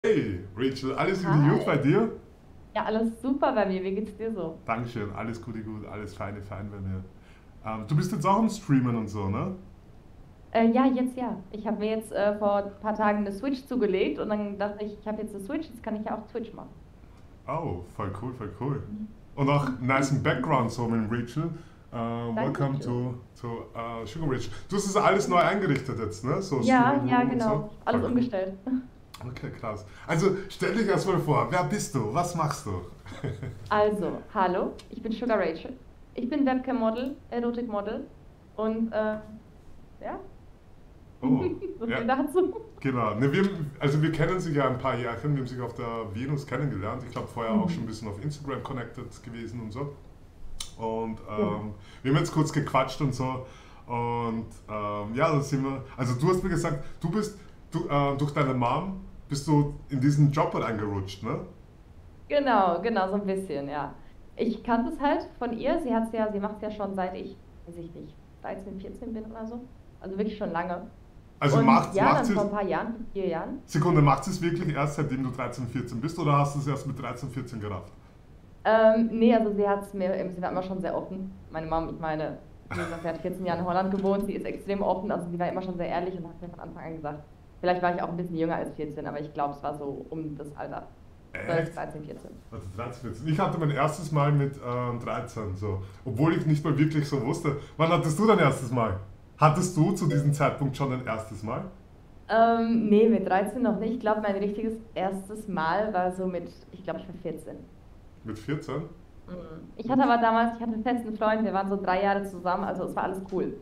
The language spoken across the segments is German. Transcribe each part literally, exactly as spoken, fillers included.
Hey, Rachel, alles Gute gut bei Hi. dir? Ja, alles super bei mir. Wie geht's dir so? Dankeschön, alles Gute gut, alles feine, fein bei mir. Ähm, du bist jetzt auch am Streamen und so, ne? Äh, ja, jetzt ja. Ich habe mir jetzt äh, vor ein paar Tagen eine Switch zugelegt und dann dachte ich, ich habe jetzt eine Switch, jetzt kann ich ja auch Twitch machen. Oh, voll cool, voll cool. Und auch nice im Background so mit Rachel. Uh, welcome Dankeschön. to, to uh, Sugar Rich. Du hast das alles neu eingerichtet jetzt, ne? So Ja, Streaming ja, Room und so. genau. Voll Alles cool. umgestellt. Okay, krass. Also stell dich erstmal vor, wer bist du? Was machst du? Also, hallo, ich bin Sugar Rachel. Ich bin Webcam-Model, Erotik-Model und äh, ja, Oh, so ja, viel dazu. genau. Ne, wir, also wir kennen sich ja ein paar Jahre, wir haben sich auf der Venus kennengelernt. Ich glaube vorher auch schon ein Mhm. bisschen auf Instagram connected gewesen und so. Und Genau. ähm, wir haben jetzt kurz gequatscht und so. Und ähm, ja, da sind wir. Also du hast mir gesagt, du bist, du, äh, durch deine Mom bist du in diesen Job reingerutscht, ne? Genau, genau, so ein bisschen, ja. Ich kannte es halt von ihr. Sie hat's ja, sie macht es ja schon seit ich, weiß ich nicht, dreizehn, vierzehn bin oder so. Also wirklich schon lange. Also Und macht, ja, macht dann sie vor es, ein paar Jahren, vor vier Jahren. Sekunde, macht sie es wirklich erst seitdem du dreizehn, vierzehn bist oder hast du es erst mit dreizehn, vierzehn gerafft? Ähm, nee, also sie hat es mir, sie war immer schon sehr offen. Meine Mom, ich meine, wie gesagt, sie hat vierzehn Jahre in Holland gewohnt, sie ist extrem offen, also sie war immer schon sehr ehrlich und hat mir von Anfang an gesagt, vielleicht war ich auch ein bisschen jünger als vierzehn, aber ich glaube, es war so um das Alter. zwölf, Echt? dreizehn, vierzehn. Also dreizehn, vierzehn. Ich hatte mein erstes Mal mit ähm, dreizehn, so. Obwohl ich nicht mal wirklich so wusste. Wann hattest du dein erstes Mal? Hattest du zu diesem Zeitpunkt schon dein erstes Mal? Ähm, nee, mit dreizehn noch nicht. Ich glaube, mein richtiges erstes Mal war so mit, ich glaube, ich war vierzehn. Mit vierzehn? Mhm. Ich hatte Okay, aber damals, ich hatte einen festen Freund, wir waren so drei Jahre zusammen, also es war alles cool.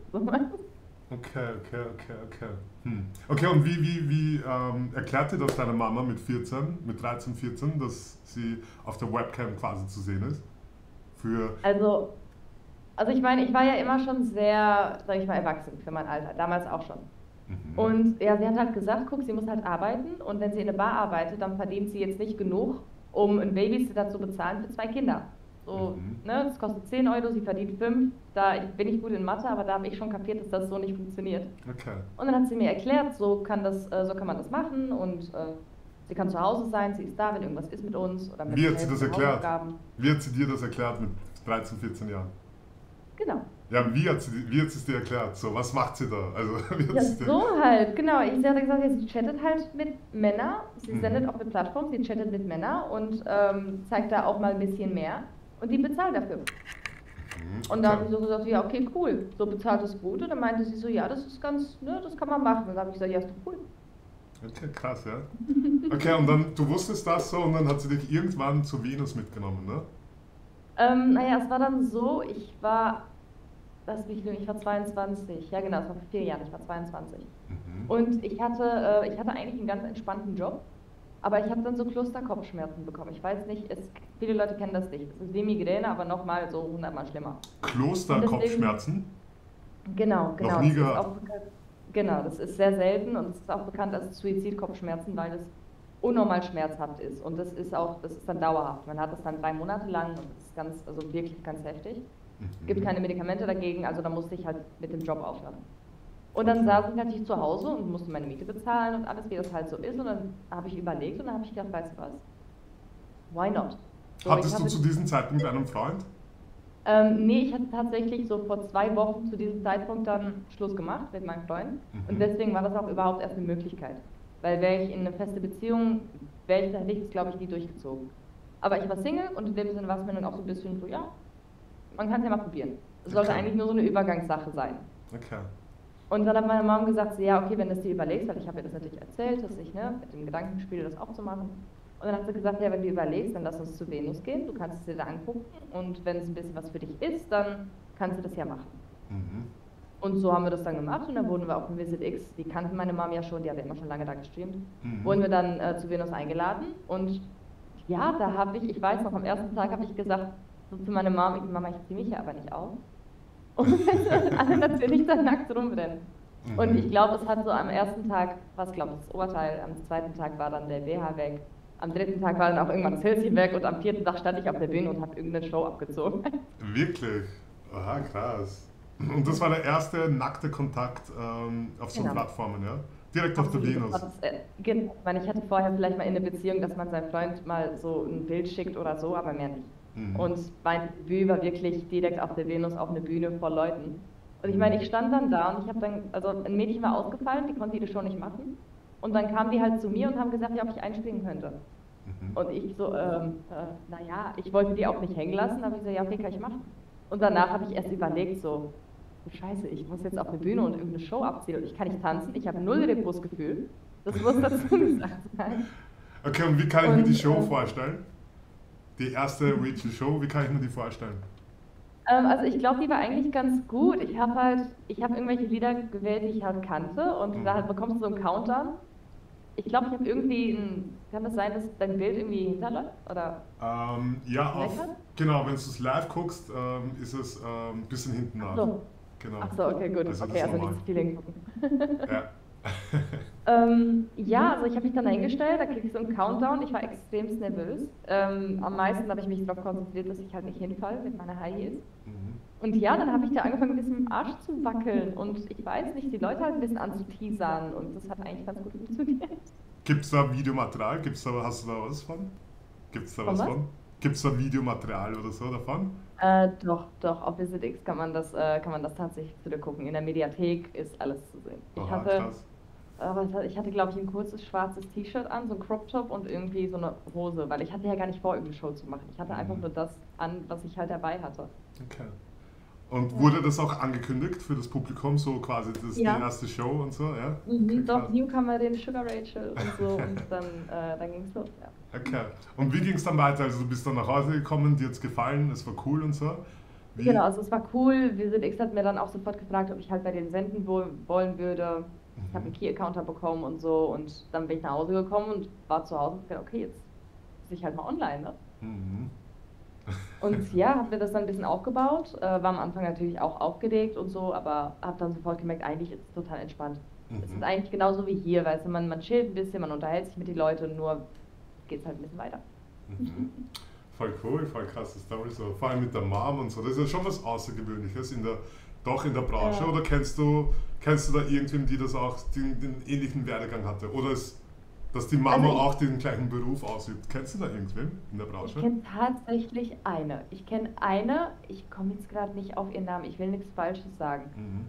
okay, okay, okay. Okay, hm. Okay, und wie, wie, wie ähm, erklärt dir das deine Mama mit vierzehn, mit dreizehn, vierzehn, dass sie auf der Webcam quasi zu sehen ist? Für. Also, also ich meine, ich war ja immer schon sehr, sag ich mal, erwachsen für mein Alter, damals auch schon. Mhm. Und ja, sie hat halt gesagt, guck, sie muss halt arbeiten und wenn sie in einer Bar arbeitet, dann verdient sie jetzt nicht genug, um einen Babysitter zu bezahlen für zwei Kinder. So, Mhm. ne, das kostet zehn Euro, sie verdient fünf. Da ich, bin ich gut in Mathe, aber da habe ich schon kapiert, dass das so nicht funktioniert. Okay. Und dann hat sie mir erklärt, so kann das, äh, so kann man das machen und äh, sie kann zu Hause sein, sie ist da, wenn irgendwas ist mit uns oder Wie mit hat sie Hilfe das bei erklärt? Hausaufgaben. Wie hat sie dir das erklärt mit dreizehn, vierzehn Jahren? Genau. Ja, wie hat sie, wie hat sie es dir erklärt? So, was macht sie da? Also, wie hat Ja, sie es dir. so halt, genau. Ich, sie hat gesagt, ja, sie chattet halt mit Männern, sie Mhm. sendet auf eine Plattform, sie chattet mit Männern und ähm, zeigt da auch mal ein bisschen mehr und die bezahlt dafür. Mhm. Und da Okay. habe ich so gesagt, ja, okay, cool, so bezahlt ist gut. Und dann meinte sie so, ja, das ist ganz, ne, das kann man machen. Und dann habe ich gesagt, ja, ist doch cool. Okay, krass, ja. Okay, und dann, du wusstest das so und dann hat sie dich irgendwann zur Venus mitgenommen, ne? Ähm, naja, es war dann so, ich war, lass mich lügen, ich war zweiundzwanzig. Ja, genau, es war vor vier Jahren, ich war zweiundzwanzig. Mhm. Und ich hatte, äh, ich hatte eigentlich einen ganz entspannten Job, aber ich habe dann so Clusterkopfschmerzen bekommen. Ich weiß nicht, es, viele Leute kennen das nicht. Es ist wie Migräne, aber nochmal so hundertmal schlimmer. Und deswegen, Klosterkopfschmerzen? genau, Noch genau, nie das ist gehört. auch bekannt, genau, das ist sehr selten und es ist auch bekannt als Suizidkopfschmerzen, weil es unnormal schmerzhaft ist. Und das ist auch, das ist dann dauerhaft. Man hat das dann drei Monate lang und das ist ganz, also wirklich ganz heftig. Gibt Mhm. keine Medikamente dagegen, also da musste ich halt mit dem Job aufhören. Und dann Okay. saß ich natürlich zu Hause und musste meine Miete bezahlen und alles, wie das halt so ist. Und dann habe ich überlegt und dann habe ich gedacht, weißt du was? Why not? So, ich Hattest du habe zu jetzt, diesem Zeitpunkt einen Freund? ähm, nee, ich hatte tatsächlich so vor zwei Wochen zu diesem Zeitpunkt dann Schluss gemacht mit meinem Freund. Und Mhm. deswegen war das auch überhaupt erst eine Möglichkeit. Weil wäre ich in eine feste Beziehung, wäre ich, da hätte ich es, glaube ich, nie durchgezogen. Aber ich war Single und in dem Sinne war es mir dann auch so ein bisschen so, ja, man kann es ja mal probieren. Es sollte Okay. eigentlich nur so eine Übergangssache sein. Okay. Und dann hat meine Mom gesagt, so, ja, okay, wenn du es dir überlegst, weil ich habe ihr das natürlich erzählt, dass ich ne, mit dem Gedanken spiele, das auch zu machen. Und dann hat sie gesagt, ja, wenn du überlegst, dann lass uns zu Venus gehen, du kannst es dir da angucken und wenn es ein bisschen was für dich ist, dann kannst du das ja machen. Mhm. Und so haben wir das dann gemacht und dann wurden wir auf dem Visit X, die kannten meine Mom ja schon, die hat ja immer schon lange da gestreamt, Mhm. wurden wir dann äh, zu Venus eingeladen und ja, da habe ich, ich weiß noch, am ersten Tag habe ich gesagt, so zu meiner Mom, ich, Mama, ich ziehe mich hier aber nicht aus. Und alle natürlich dann nackt rumrennen. Und Mhm. ich glaube, es hat so am ersten Tag, was glaube ich, das Oberteil, am zweiten Tag war dann der B H weg, am dritten Tag war dann auch irgendwann das Höschen weg und am vierten Tag stand ich auf der Bühne und habe irgendeine Show abgezogen. Wirklich? Aha, krass. Und das war der erste nackte Kontakt ähm, auf so Genau. Plattformen, ja? Direkt auf der Absolut, das war Venus. das, äh, genau. Ich meine, ich hatte vorher vielleicht mal in der Beziehung, dass man seinem Freund mal so ein Bild schickt oder so, aber mehr nicht. Mhm. Und mein Debüt war wirklich direkt auf der Venus auf eine Bühne vor Leuten. Und ich meine, Mhm. ich stand dann da und ich habe dann, also ein Mädchen war ausgefallen, die konnte die Show nicht machen. Und dann kamen die halt zu mir und haben gesagt, ja, ob ich einspringen könnte. Mhm. Und ich so, ähm, äh, naja, ich wollte die auch nicht hängen lassen, aber ich so, ja, okay, kann ich machen. Und danach habe ich erst überlegt, so, oh, Scheiße, ich muss jetzt auf eine Bühne und irgendeine Show abziehen und ich kann nicht tanzen, ich habe null Rhythmusgefühl. Das muss dazu gesagt sein. Okay, und wie kann ich mir die Und Show ähm, vorstellen? Die erste Rachel Show, wie kann ich mir die vorstellen? ähm, also ich glaube, die war eigentlich ganz gut. Ich habe halt, ich habe irgendwelche Lieder gewählt, die ich halt kannte und da Mhm. halt bekommst du so einen Countdown. Ich glaube, ich habe irgendwie, ein, kann das sein, dass dein Bild irgendwie hinterläuft oder Ähm, ja, auf, meckert? genau, wenn du es live guckst, ähm, ist es ähm, ein bisschen hinten Ach nach. so, Genau. ach so, okay, gut. Also das Okay, ist also nicht normal. zu viel hingucken. Ja. Ähm, ja, also ich habe mich dann eingestellt, da krieg ich so einen Countdown. Ich war extremst nervös. Ähm, am meisten habe ich mich darauf konzentriert, dass ich halt nicht hinfalle mit meiner High Heels. Mhm. Und ja, dann habe ich da angefangen, ein bisschen mit dem Arsch zu wackeln und ich weiß nicht, die Leute halt ein bisschen anzuteasern und das hat eigentlich ganz gut funktioniert. Gibt es da Videomaterial? Gibt's da, hast du da was von? Gibt es da Von was was? von? Gibt es da Videomaterial oder so davon? Äh, doch, doch, auf VisitX kann man das, äh, kann man das tatsächlich zu dir gucken. In der Mediathek ist alles zu sehen. Ich Aha, hatte, krass. äh, was hatte, ich hatte, glaube ich, ein kurzes schwarzes T-Shirt an, so ein Crop Top und irgendwie so eine Hose, weil ich hatte ja gar nicht vor, irgendeine Show zu machen. Ich hatte einfach Mhm. nur das an, was ich halt dabei hatte. Okay. Und Ja. wurde das auch angekündigt für das Publikum, so quasi das, die Ja. erste Show und so, ja? Okay, Mhm, doch, krass. Newcomerin, Sugar Rachel und so und dann, äh, dann ging's los, ja. Okay. Und wie ging es dann weiter? Also du bist dann nach Hause gekommen, dir hat's gefallen, es war cool und so. Genau, Wie? also es war cool. VisitX hat mir dann auch sofort gefragt, ob ich halt bei denen senden wo wollen würde. Ich habe Mhm. einen Key-Accounter bekommen und so und dann bin ich nach Hause gekommen und war zu Hause und gedacht, okay, jetzt ist ich halt mal online, ne? Mhm. Und ja, habe mir das dann ein bisschen aufgebaut, äh, war am Anfang natürlich auch aufgeregt und so, aber habe dann sofort gemerkt, eigentlich ist es total entspannt. Es ist Mhm. eigentlich genauso wie hier, weißt du, man, man chillt ein bisschen, man unterhält sich mit den Leuten, nur geht's halt ein bisschen weiter. Mhm. Voll cool, voll krasse Story, so. Vor allem mit der Mom und so. Das ist ja schon was Außergewöhnliches in der, doch in der Branche. Ja. Oder kennst du, kennst du da irgendwen, die das auch den, den ähnlichen Werdegang hatte? Oder ist, dass die Also Mama ich, auch den gleichen Beruf ausübt? Kennst du da irgendwen in der ich Branche? kenne tatsächlich eine. Ich kenne eine, ich komme jetzt gerade nicht auf ihren Namen, ich will nichts Falsches sagen. Mhm.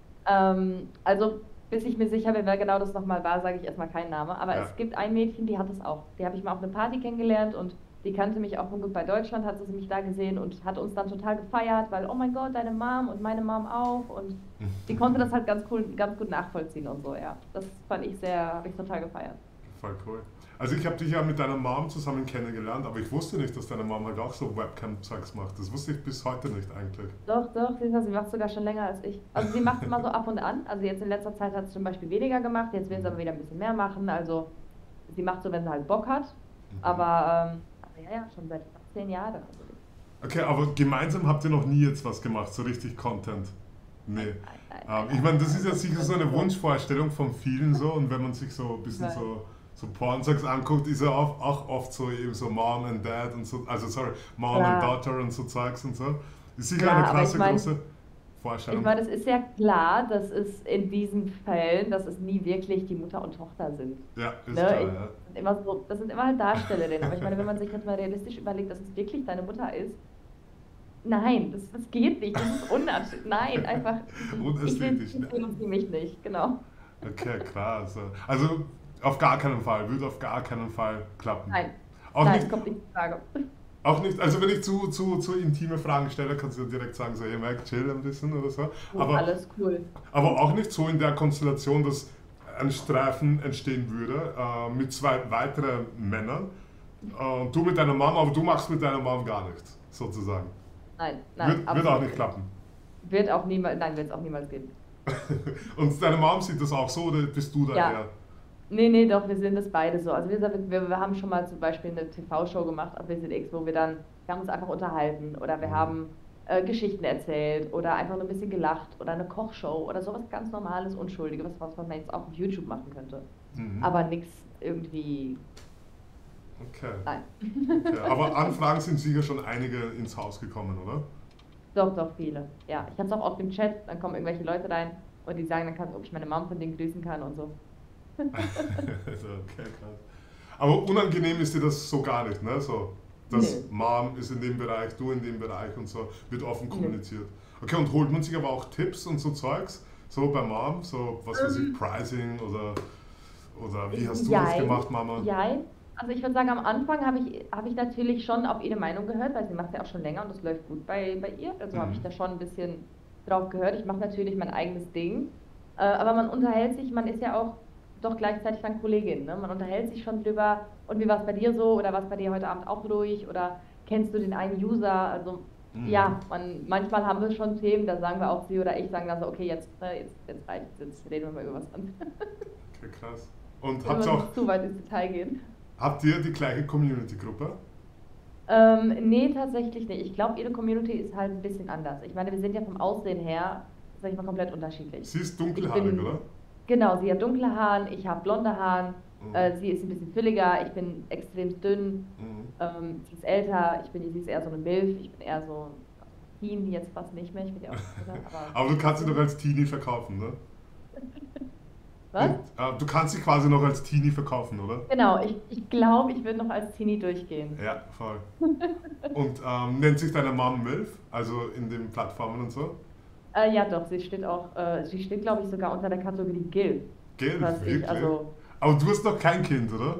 Ähm, also, bis ich mir sicher bin, wer genau das nochmal war, sage ich erstmal keinen Namen. Aber Ja. es gibt ein Mädchen, die hat es auch. Die habe ich mal auf einer Party kennengelernt und die kannte mich auch von Gut bei Deutschland, hat sie mich da gesehen und hat uns dann total gefeiert, weil, oh mein Gott, deine Mom und meine Mom auch. Und die konnte das halt ganz cool, ganz gut nachvollziehen und so, ja. Das fand ich sehr, habe ich total gefeiert. Voll cool. Also ich habe dich ja mit deiner Mom zusammen kennengelernt, aber ich wusste nicht, dass deine Mom halt auch so Webcam-Zeugs macht. Das wusste ich bis heute nicht eigentlich. Doch, doch, sie sie macht sogar schon länger als ich. Also sie macht es immer so ab und an. Also jetzt in letzter Zeit hat sie zum Beispiel weniger gemacht, jetzt will sie aber wieder ein bisschen mehr machen. Also sie macht so, wenn sie halt Bock hat. Mhm. Aber, ähm, aber ja, ja, schon seit fast zehn Jahren. Also, Okay, aber gemeinsam habt ihr noch nie jetzt was gemacht, so richtig Content? Nee. nein, nein, nein, Ähm, nein, ich meine, das nein, ist ja nein, sicher nein, so eine nein. Wunschvorstellung von vielen so und wenn man sich so ein bisschen Weil, so, so Pornzeugs anguckt, ist ja auch, auch oft so eben so Mom and Dad und so, also sorry, Mom and klar, Daughter und so Zeugs und so. Ist sicher eine klar, aber ich krasse, meine, große ich Vorstellung. meine, es ist ja klar, dass es in diesen Fällen, dass es nie wirklich die Mutter und Tochter sind. Ja, ist Ne? klar, Ich, ja. das sind immer so, das sind immer halt Darstellerinnen. Aber ich meine, wenn man sich jetzt mal realistisch überlegt, dass es wirklich deine Mutter ist, nein, das, das geht nicht, das ist unnatürlich. Nein, einfach, ich will Unästhetisch, sie ne? sehen und sie mich nicht, genau. Okay, klar. Also, also auf gar keinen Fall, würde auf gar keinen Fall klappen. Nein, Auch nein, nicht, kommt nicht in Frage. auch nicht, also wenn ich zu, zu, zu intime Fragen stelle, kannst du direkt sagen, so, hey Mike, chill ein bisschen oder so. Du, Aber, alles cool. aber auch nicht so in der Konstellation, dass ein Streifen entstehen würde äh, mit zwei weiteren Männern. Äh, und du mit deiner Mom, aber du machst mit deiner Mom gar nichts, sozusagen. Nein, nein, Wird, wird auch absolut nicht nicht. klappen. Wird auch niemals, nein, wird es auch niemals geben. Und deine Mom sieht das auch so oder bist du da Ja, eher? nee, nee, doch, wir sind es beide so. Also wir, wir, wir haben schon mal zum Beispiel eine T V-Show gemacht auf VisitX, wo wir dann, wir haben uns einfach unterhalten oder wir Mhm. haben äh, Geschichten erzählt oder einfach nur ein bisschen gelacht oder eine Kochshow oder sowas ganz Normales, Unschuldiges, was, was man jetzt auch auf YouTube machen könnte. Mhm. Aber nichts irgendwie, Okay. nein. Okay. Aber Anfragen sind sicher schon einige ins Haus gekommen, oder? Doch, doch, viele. Ja, ich habe es auch oft im Chat, dann kommen irgendwelche Leute rein und die sagen, dann kann, ob ich meine Mom von denen grüßen kann und so. Also, okay, krass. Aber unangenehm ist dir das so gar nicht, ne? So, Nö, dass Mom ist in dem Bereich, du in dem Bereich und so, wird offen nö. kommuniziert. Okay, und holt man sich aber auch Tipps und so Zeugs, so bei Mom, so was weiß ich, Ähm, Pricing oder, oder wie hast du das Jein, gemacht, Mama? jein. Also ich würde sagen, am Anfang habe ich, habe ich natürlich schon auf ihre Meinung gehört, weil sie macht ja auch schon länger und das läuft gut bei, bei ihr. Also habe ich Mhm. da schon ein bisschen drauf gehört. Ich mache natürlich mein eigenes Ding. Äh, aber man unterhält sich, man ist ja auch doch gleichzeitig dann Kollegin, ne? Man unterhält sich schon drüber, und wie war es bei dir so oder was bei dir heute Abend auch ruhig oder kennst du den einen User? Also Mhm. ja, man, manchmal haben wir schon Themen, da sagen wir auch, sie oder ich sagen dann so, okay, jetzt, äh, jetzt, jetzt reicht jetzt reden wir mal über was anderes. Okay, krass. Und Wenn habt wir ihr auch, nicht zu weit ins Detail gehen. habt ihr die gleiche Community-Gruppe? Ähm, nee, tatsächlich nicht. Ich glaube, ihre Community ist halt ein bisschen anders. Ich meine, wir sind ja vom Aussehen her, sag ich mal, komplett unterschiedlich. Sie ist Ich dunkelhaarig, bin, oder? genau, sie hat dunkle Haare, ich habe blonde Haare, Mhm. äh, sie ist ein bisschen fülliger, ich bin extrem dünn, Mhm. ähm, sie ist älter, ich bin, sie ist eher so eine Milf, ich bin eher so Teen, jetzt fast nicht mehr, ich bin ja auch älter, aber Aber du kannst sie noch trotzdem. als Teenie verkaufen, ne? Was? Und äh, du kannst sie quasi noch als Teenie verkaufen, oder? Genau, ich, ich glaube, ich würde noch als Teenie durchgehen. Ja, voll. Und ähm, nennt sich deine Mom MILF, also in den Plattformen und so? Äh, ja, doch, sie steht auch, äh, sie steht, glaube ich, sogar unter der Kategorie Guild, Gell, was ich, wirklich? also, Aber du hast noch kein Kind, oder?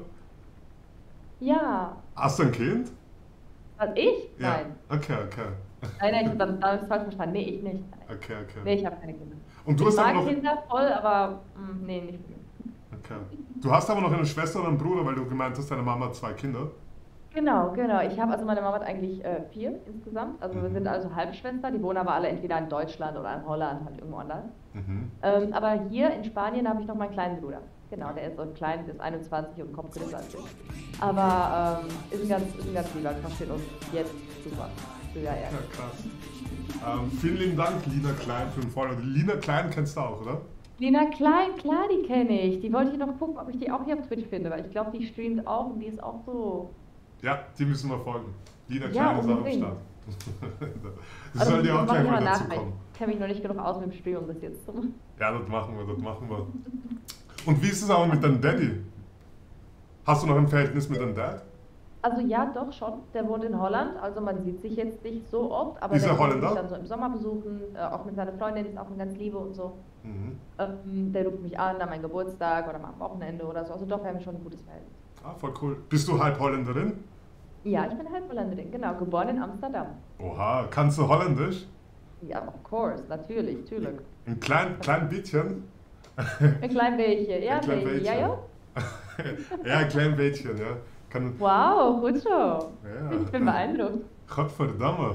ja, Hast du ein Kind? was ich? Ja, Nein. okay, okay. Nein, nein, ich habe das, das falsch verstanden. Nee, ich nicht. Nein. Okay, okay. Nee, ich habe keine Kinder. Und du Ich hast aber mag noch, Kinder voll, aber mm, nee, nicht für mich. okay. Du hast aber noch eine Schwester oder einen Bruder, weil du gemeint hast, deine Mama hat zwei Kinder. Genau, genau. Ich habe, also meine Mama hat eigentlich äh, vier insgesamt. Also wir Mhm. sind also Halbschwester. Die wohnen aber alle entweder in Deutschland oder in Holland, halt irgendwo anders. Mhm. Ähm, aber hier in Spanien habe ich noch meinen kleinen Bruder. Genau, der ist so klein, der ist einundzwanzig und kommt größer als ich. Aber ähm, ist ein ganz, ist ein ganz lieber, versteht uns jetzt super. Früher eher Ja, nicht. krass. Ähm, vielen lieben Dank, Lina Klein, für den Follow. Die Lina Klein kennst du auch, oder? Lena Klein, klar, die kenne ich. Die wollte ich noch gucken, ob ich die auch hier auf Twitch finde, weil ich glaube, die streamt auch und die ist auch so. Ja, die müssen wir folgen. Lina Ja, Klein ist auch am unbedingt. Start. Sie Also soll das, dir das auch mache gleich ich mal mal dazu nach, weil kommen. ich kenne mich noch nicht genug aus mit dem Stream, um das jetzt zu machen. Ja, das machen wir, das machen wir. Und wie ist es aber mit deinem Daddy? Hast du noch ein Verhältnis mit deinem Dad? Also ja, doch schon. Der wohnt in Holland, also man sieht sich jetzt nicht so oft, aber Ist der er kommt mich Holländer? dann so im Sommer besuchen, äh, auch mit seiner Freundin, ist auch eine ganz liebe und so. Mhm. Ähm, der ruft mich an an meinem Geburtstag oder mal am Wochenende oder so. Also doch, wir haben schon ein gutes Verhältnis. Ah, voll cool. Bist du halb Holländerin? Ja, ich bin halb Holländerin, genau, geboren in Amsterdam. Oha, kannst du Holländisch? Ja, of course, natürlich, natürlich. Ein klein, klein bisschen? Ein klein bisschen, ja, Ein ein klein bisschen, ja, bisschen. ja. Ja, ein klein bisschen, ja. Kann, Wow, gut so. Ich bin ja. beeindruckt. Gotverdamme.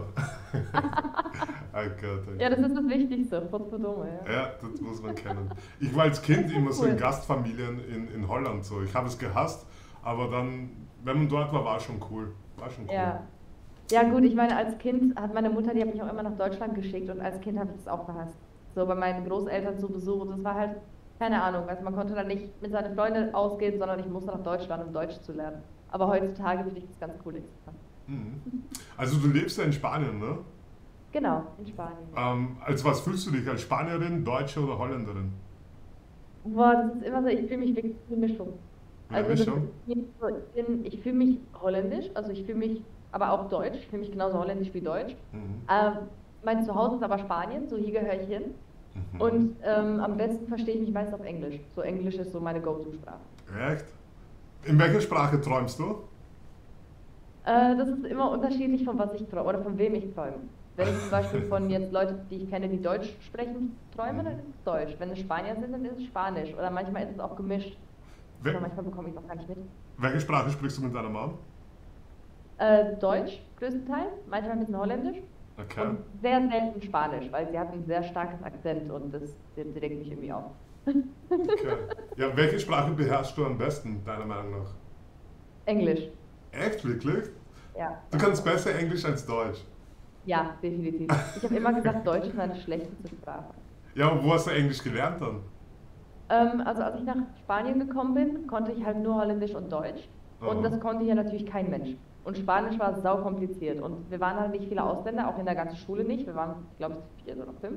Oh Gott, oh Ja, das Gott. ist das Wichtigste, Dumme, ja. Ja, das muss man kennen. Ich war als Kind immer so in Cool. Gastfamilien in, in Holland so. Ich habe es gehasst, aber dann, wenn man dort war, war schon cool. War schon cool. Ja. Ja, gut, ich meine, als Kind hat meine Mutter, die hat mich auch immer nach Deutschland geschickt und als Kind habe ich das auch gehasst. So bei meinen Großeltern zu Besuch. Und das war halt, keine Ahnung, also man konnte dann nicht mit seinen Freunden ausgehen, sondern ich musste nach Deutschland, um Deutsch zu lernen. Aber heutzutage finde ich das ganz cool. Mhm. Also du lebst ja in Spanien, ne? Genau, in Spanien. Ähm, als was fühlst du dich? Als Spanierin, Deutsche oder Holländerin? Boah, das ist immer so, ich fühle mich wirklich eine Mischung. Ja, Also das Mischung? ist nicht so, ich bin, ich fühle mich holländisch, also ich fühle mich aber auch deutsch, ich fühle mich genauso holländisch wie deutsch. Mhm. Ähm, mein Zuhause ist aber Spanien, so hier gehöre ich hin. Mhm. Und ähm, am besten verstehe ich mich meist auf Englisch. So Englisch ist so meine Go-To-Sprache. Echt? In welcher Sprache träumst du? Äh, das ist immer unterschiedlich, von was ich träume oder von wem ich träume. Wenn ich zum Beispiel von jetzt Leuten, die ich kenne, die Deutsch sprechen, träume, dann ist es Deutsch. Wenn es Spanier sind, dann ist es Spanisch. Oder manchmal ist es auch gemischt. Wel Aber manchmal bekomme ich es auch gar nicht mit. welche Sprache sprichst du mit deiner Mom? Äh, Deutsch größtenteils, manchmal ein bisschen Holländisch Okay. und sehr selten Spanisch, weil sie hat ein sehr starkes Akzent und das, das regt mich irgendwie auf. Okay. Ja, welche Sprache beherrschst du am besten, deiner Meinung nach? Englisch, Echt, wirklich? ja, Du ja. kannst besser Englisch als Deutsch. Ja, definitiv. Ich habe immer gesagt, Deutsch ist meine schlechteste Sprache. Ja, aber wo hast du Englisch gelernt dann? Ähm, also als ich nach Spanien gekommen bin, konnte ich halt nur Holländisch und Deutsch. Und Aha. das konnte hier natürlich kein Mensch. Und Spanisch war sau kompliziert. Und wir waren halt nicht viele Ausländer, auch in der ganzen Schule nicht. Wir waren, glaube ich, vier oder fünf.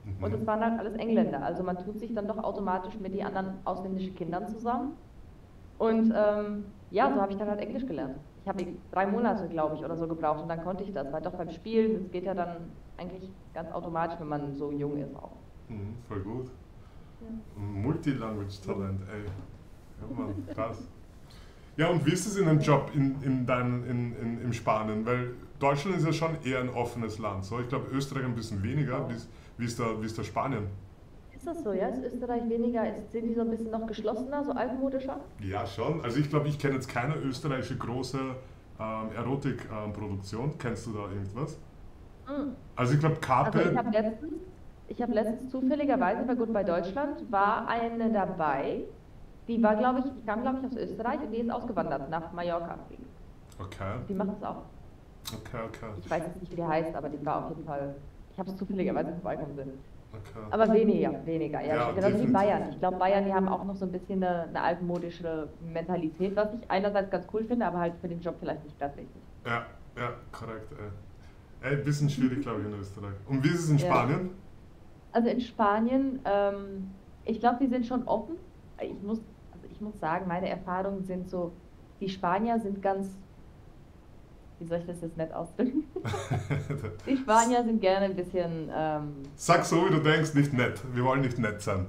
Und Mhm. es waren halt alles Engländer. Also man tut sich dann doch automatisch mit den anderen ausländischen Kindern zusammen. Und ähm, ja, so habe ich dann halt Englisch gelernt. Ich habe drei Monate, glaube ich, oder so gebraucht und dann konnte ich das. Weil doch beim Spielen, das geht ja dann eigentlich ganz automatisch, wenn man so jung ist auch. Mhm. Voll gut. Ja. Multilanguage-Talent, ey. Ja, Mann, krass. Ja, und wie ist es in einem Job in, in deinen, in, in, in Spanien? Weil Deutschland ist ja schon eher ein offenes Land. So. Ich glaube, Österreich ein bisschen weniger. Wie ist, wie ist, da, wie ist da Spanien? Ist das so, ja? Ist Österreich weniger, ist, sind die so ein bisschen noch geschlossener, so altmodischer? Ja, schon. Also ich glaube, ich kenne jetzt keine österreichische große ähm, Erotikproduktion. Kennst du da irgendwas? Mm. Also ich glaube, Also ich Carpe. habe letztens, ich habe letztens zufälligerweise bei Gut bei Deutschland war eine dabei, die war, glaube ich, die kam, glaube ich, aus Österreich und die ist ausgewandert nach Mallorca. Okay, Die macht es auch. okay, okay, Ich weiß jetzt nicht, wie die heißt, aber die war auf jeden Fall, ich habe es zufälligerweise vorbeikommen sehen. okay. Aber weniger, weniger, ja. Ja, Genauso wie definitiv. Bayern. Ich glaube, Bayern, die haben auch noch so ein bisschen eine, eine altmodische Mentalität, was ich einerseits ganz cool finde, aber halt für den Job vielleicht nicht ganz richtig. Ja, ja, korrekt. Ey, ey ein bisschen schwierig, glaube ich, in Österreich. Und wie ist es in Ja. Spanien? Also in Spanien, ähm, ich glaube, die sind schon offen. Ich muss, also ich muss sagen, meine Erfahrungen sind so, die Spanier sind ganz, wie soll ich das jetzt nett ausdrücken? Die Spanier sind gerne ein bisschen, ähm, Sag so, wie du denkst, nicht nett. Wir wollen nicht nett sein.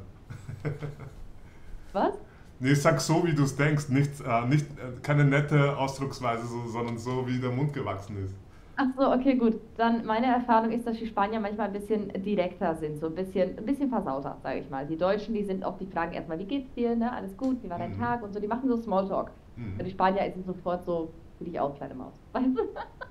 was? Nee, sag so, wie du es denkst, nicht, äh, nicht, äh, keine nette Ausdrucksweise, so, sondern so, wie der Mund gewachsen ist. Ach so, okay, gut. Dann meine Erfahrung ist, dass die Spanier manchmal ein bisschen direkter sind, so ein bisschen, ein bisschen versauter, sage ich mal. Die Deutschen, die sind oft, die fragen erstmal, wie geht's dir, ne? Alles gut, wie war dein Mhm. Tag und so, die machen so Smalltalk. Und die Mhm. Spanier sind sofort so, für dich auch, kleine Maus. Weißt du?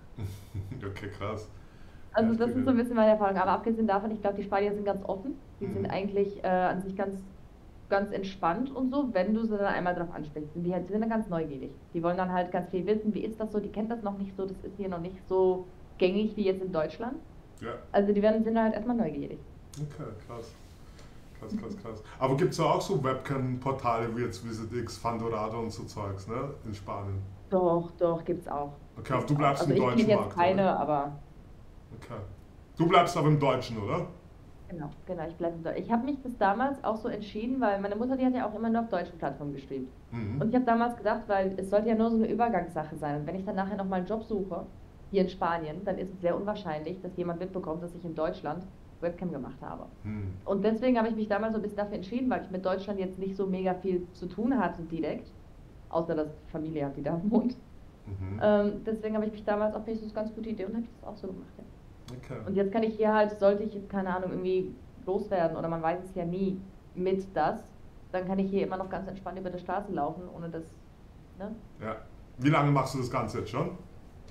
Okay, krass. Also das ist so ein Heftige. bisschen meine Erfahrung. Aber abgesehen davon, ich glaube, die Spanier sind ganz offen. Die sind Mhm. eigentlich äh, an sich ganz, ganz entspannt und so, wenn du sie dann einmal drauf ansprichst. Und die halt- sind dann ganz neugierig. Die wollen dann halt ganz viel wissen, wie ist das so, die kennt das noch nicht so, das ist hier noch nicht so gängig wie jetzt in Deutschland. Ja, Also die werden, sind halt erstmal neugierig. okay, krass. Krass, krass, krass. Aber gibt es da auch so Webcam-Portale wie jetzt VisitX, Fandorado und so Zeugs, ne? In Spanien. Doch, doch, gibt's auch. Okay, aber Gibt's du auch. bleibst Also im ich deutschen kenne jetzt Markt, keine, oder? aber Okay. Du bleibst aber im Deutschen, oder? genau, genau, ich bleibe da. Ich habe mich das damals auch so entschieden, weil meine Mutter, die hat ja auch immer nur auf deutschen Plattformen gestreamt. Und Mhm. ich habe damals gedacht, weil es sollte ja nur so eine Übergangssache sein. Und wenn ich dann nachher nochmal einen Job suche, hier in Spanien, dann ist es sehr unwahrscheinlich, dass jemand mitbekommt, dass ich in Deutschland Webcam gemacht habe. Mhm. Und deswegen habe ich mich damals so ein bisschen dafür entschieden, weil ich mit Deutschland jetzt nicht so mega viel zu tun hatte direkt, außer dass die Familie hat, die da wohnt. Mhm. Ähm, deswegen habe ich mich damals auch nicht so eine ganz gute Idee und habe ich das auch so gemacht. Ja. Okay. Und jetzt kann ich hier halt, sollte ich jetzt, keine Ahnung, irgendwie loswerden oder man weiß es ja nie mit das, dann kann ich hier immer noch ganz entspannt über die Straße laufen, ohne das, ne? Ja. Wie lange machst du das Ganze jetzt schon?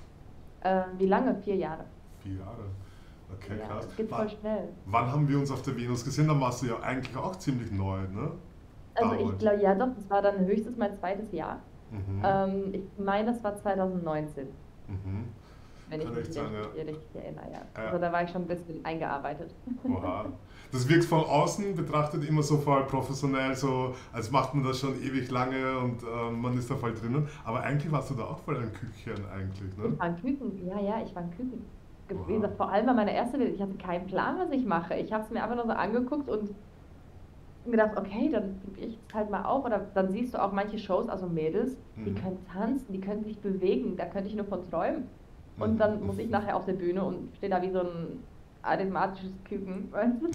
Ähm, wie lange? Vier Jahre. Vier Jahre. Okay, Ja, krass. das geht Wa- voll schnell. Wann haben wir uns auf der Venus gesehen? Dann warst du ja eigentlich auch ziemlich neu, ne? Also ich Damals. glaube, ja doch, das war dann höchstens mein zweites Jahr. Mhm. Ähm, ich meine, das war zwanzig neunzehn, Mhm. wenn ich Kann mich echt sein, richtig, ja. richtig erinnere, ja. Ja. Also da war ich schon ein bisschen eingearbeitet. Oha. Das wirkt von außen betrachtet immer so voll professionell, so als macht man das schon ewig lange und ähm, man ist da voll drinnen. Aber eigentlich warst du da auch voll ein Küken eigentlich, ne? Ich war ein Küken, ja, ja, ich war ein Küken. Ge- Wie Oha. gesagt, vor allem bei meiner ersten Video, ich hatte keinen Plan, was ich mache. Ich habe es mir einfach nur so angeguckt und gedacht, okay, dann probiere ich es halt mal auf. Oder dann siehst du auch manche Shows, also Mädels, die Mhm. können tanzen, die können sich bewegen, da könnte ich nur von träumen. Und Mhm. dann muss ich nachher auf der Bühne und stehe da wie so ein arithmetisches Küken, weißt du?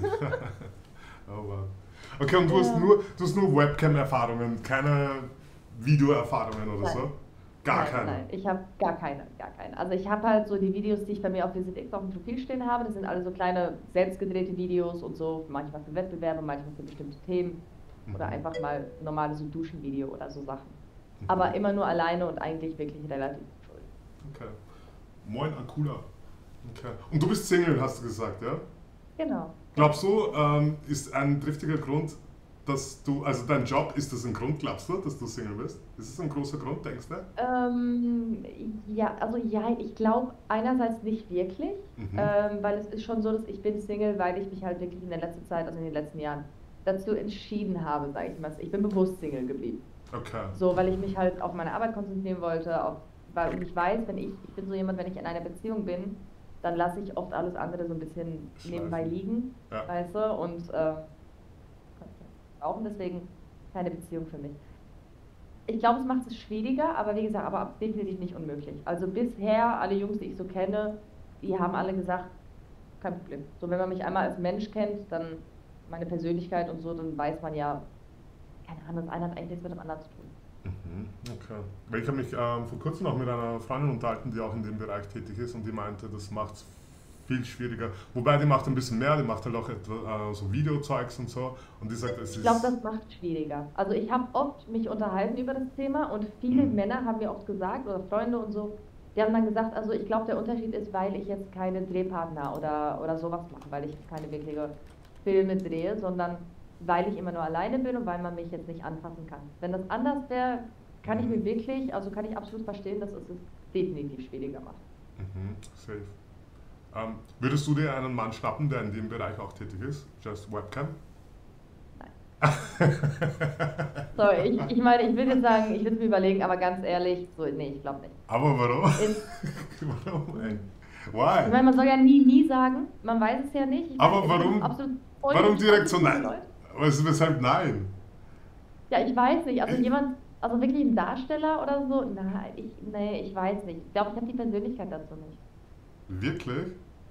Oh wow. Okay, und du hast Ja. nur, du hast nur Webcam-Erfahrungen, keine Videoerfahrungen oder Nein. so? Gar Nein, keine. nein, ich habe gar keine, gar keine. Also ich habe halt so die Videos, die ich bei mir auf VisitX auf dem Profil stehen habe, das sind alle so kleine selbstgedrehte Videos und so, manchmal für Wettbewerbe, manchmal für bestimmte Themen oder Mhm. einfach mal normales so Duschenvideo oder so Sachen. Mhm. Aber immer nur alleine und eigentlich wirklich relativ schuld. Okay. Moin, Akula. Okay. Und du bist Single, hast du gesagt, ja? Genau. Glaubst du, ähm, ist ein triftiger Grund, dass du, also dein Job, ist das ein Grund, glaubst du, dass du Single bist? Ist es ein großer Grund, denkst du? Ähm, ja, also ja, ich glaube einerseits nicht wirklich, Mhm. ähm, weil es ist schon so, dass ich bin Single, weil ich mich halt wirklich in der letzten Zeit, also in den letzten Jahren, dazu entschieden habe, sage ich mal. Ich bin bewusst Single geblieben. Okay. So, weil ich mich halt auf meine Arbeit konzentrieren wollte, auf, weil ich weiß, wenn ich, ich bin so jemand, wenn ich in einer Beziehung bin, dann lasse ich oft alles andere so ein bisschen nebenbei Schleifen. liegen, Ja. weißt du, und äh, auch deswegen keine Beziehung für mich. Ich glaube, es macht es schwieriger, aber wie gesagt, aber definitiv nicht unmöglich. Also bisher, alle Jungs, die ich so kenne, die haben alle gesagt, kein Problem. So, wenn man mich einmal als Mensch kennt, dann meine Persönlichkeit und so, dann weiß man ja, keine Ahnung, das eine hat eigentlich nichts mit dem anderen zu tun. Mhm, okay. Weil ich habe mich ähm, vor kurzem auch mit einer Freundin unterhalten, die auch in dem Bereich tätig ist und die meinte, das macht es viel schwieriger. Wobei die macht ein bisschen mehr, die macht halt auch etwa, äh, so Videozeugs und so und die sagt, es Ich glaube, ist... das macht es schwieriger. Also ich habe oft mich unterhalten über das Thema und viele Mhm. Männer haben mir oft gesagt, oder Freunde und so, die haben dann gesagt, also ich glaube, der Unterschied ist, weil ich jetzt keine Drehpartner oder, oder sowas mache, weil ich jetzt keine wirkliche Filme drehe, sondern weil ich immer nur alleine bin und weil man mich jetzt nicht anfassen kann. Wenn das anders wäre, kann ich Mhm. mir wirklich, also kann ich absolut verstehen, dass es es definitiv schwieriger macht. Mhm, safe. Ähm, würdest du dir einen Mann schnappen, der in dem Bereich auch tätig ist? Just Webcam? Nein. Sorry, ich, ich meine, ich würde jetzt sagen, ich würde es mir überlegen, aber ganz ehrlich, so, nee, ich glaube nicht. Aber warum? In, Warum, ey? Ich Why? meine, man soll ja nie, nie sagen, man weiß es ja nicht. Ich meine, Aber es gibt warum, absolut voll warum direkt so coole nein? Leute. Was, weshalb nein? Ja, ich weiß nicht. Also Ich, jemand, also wirklich ein Darsteller oder so, nein, ich, nee, ich weiß nicht. Ich glaube, ich habe die Persönlichkeit dazu nicht. wirklich?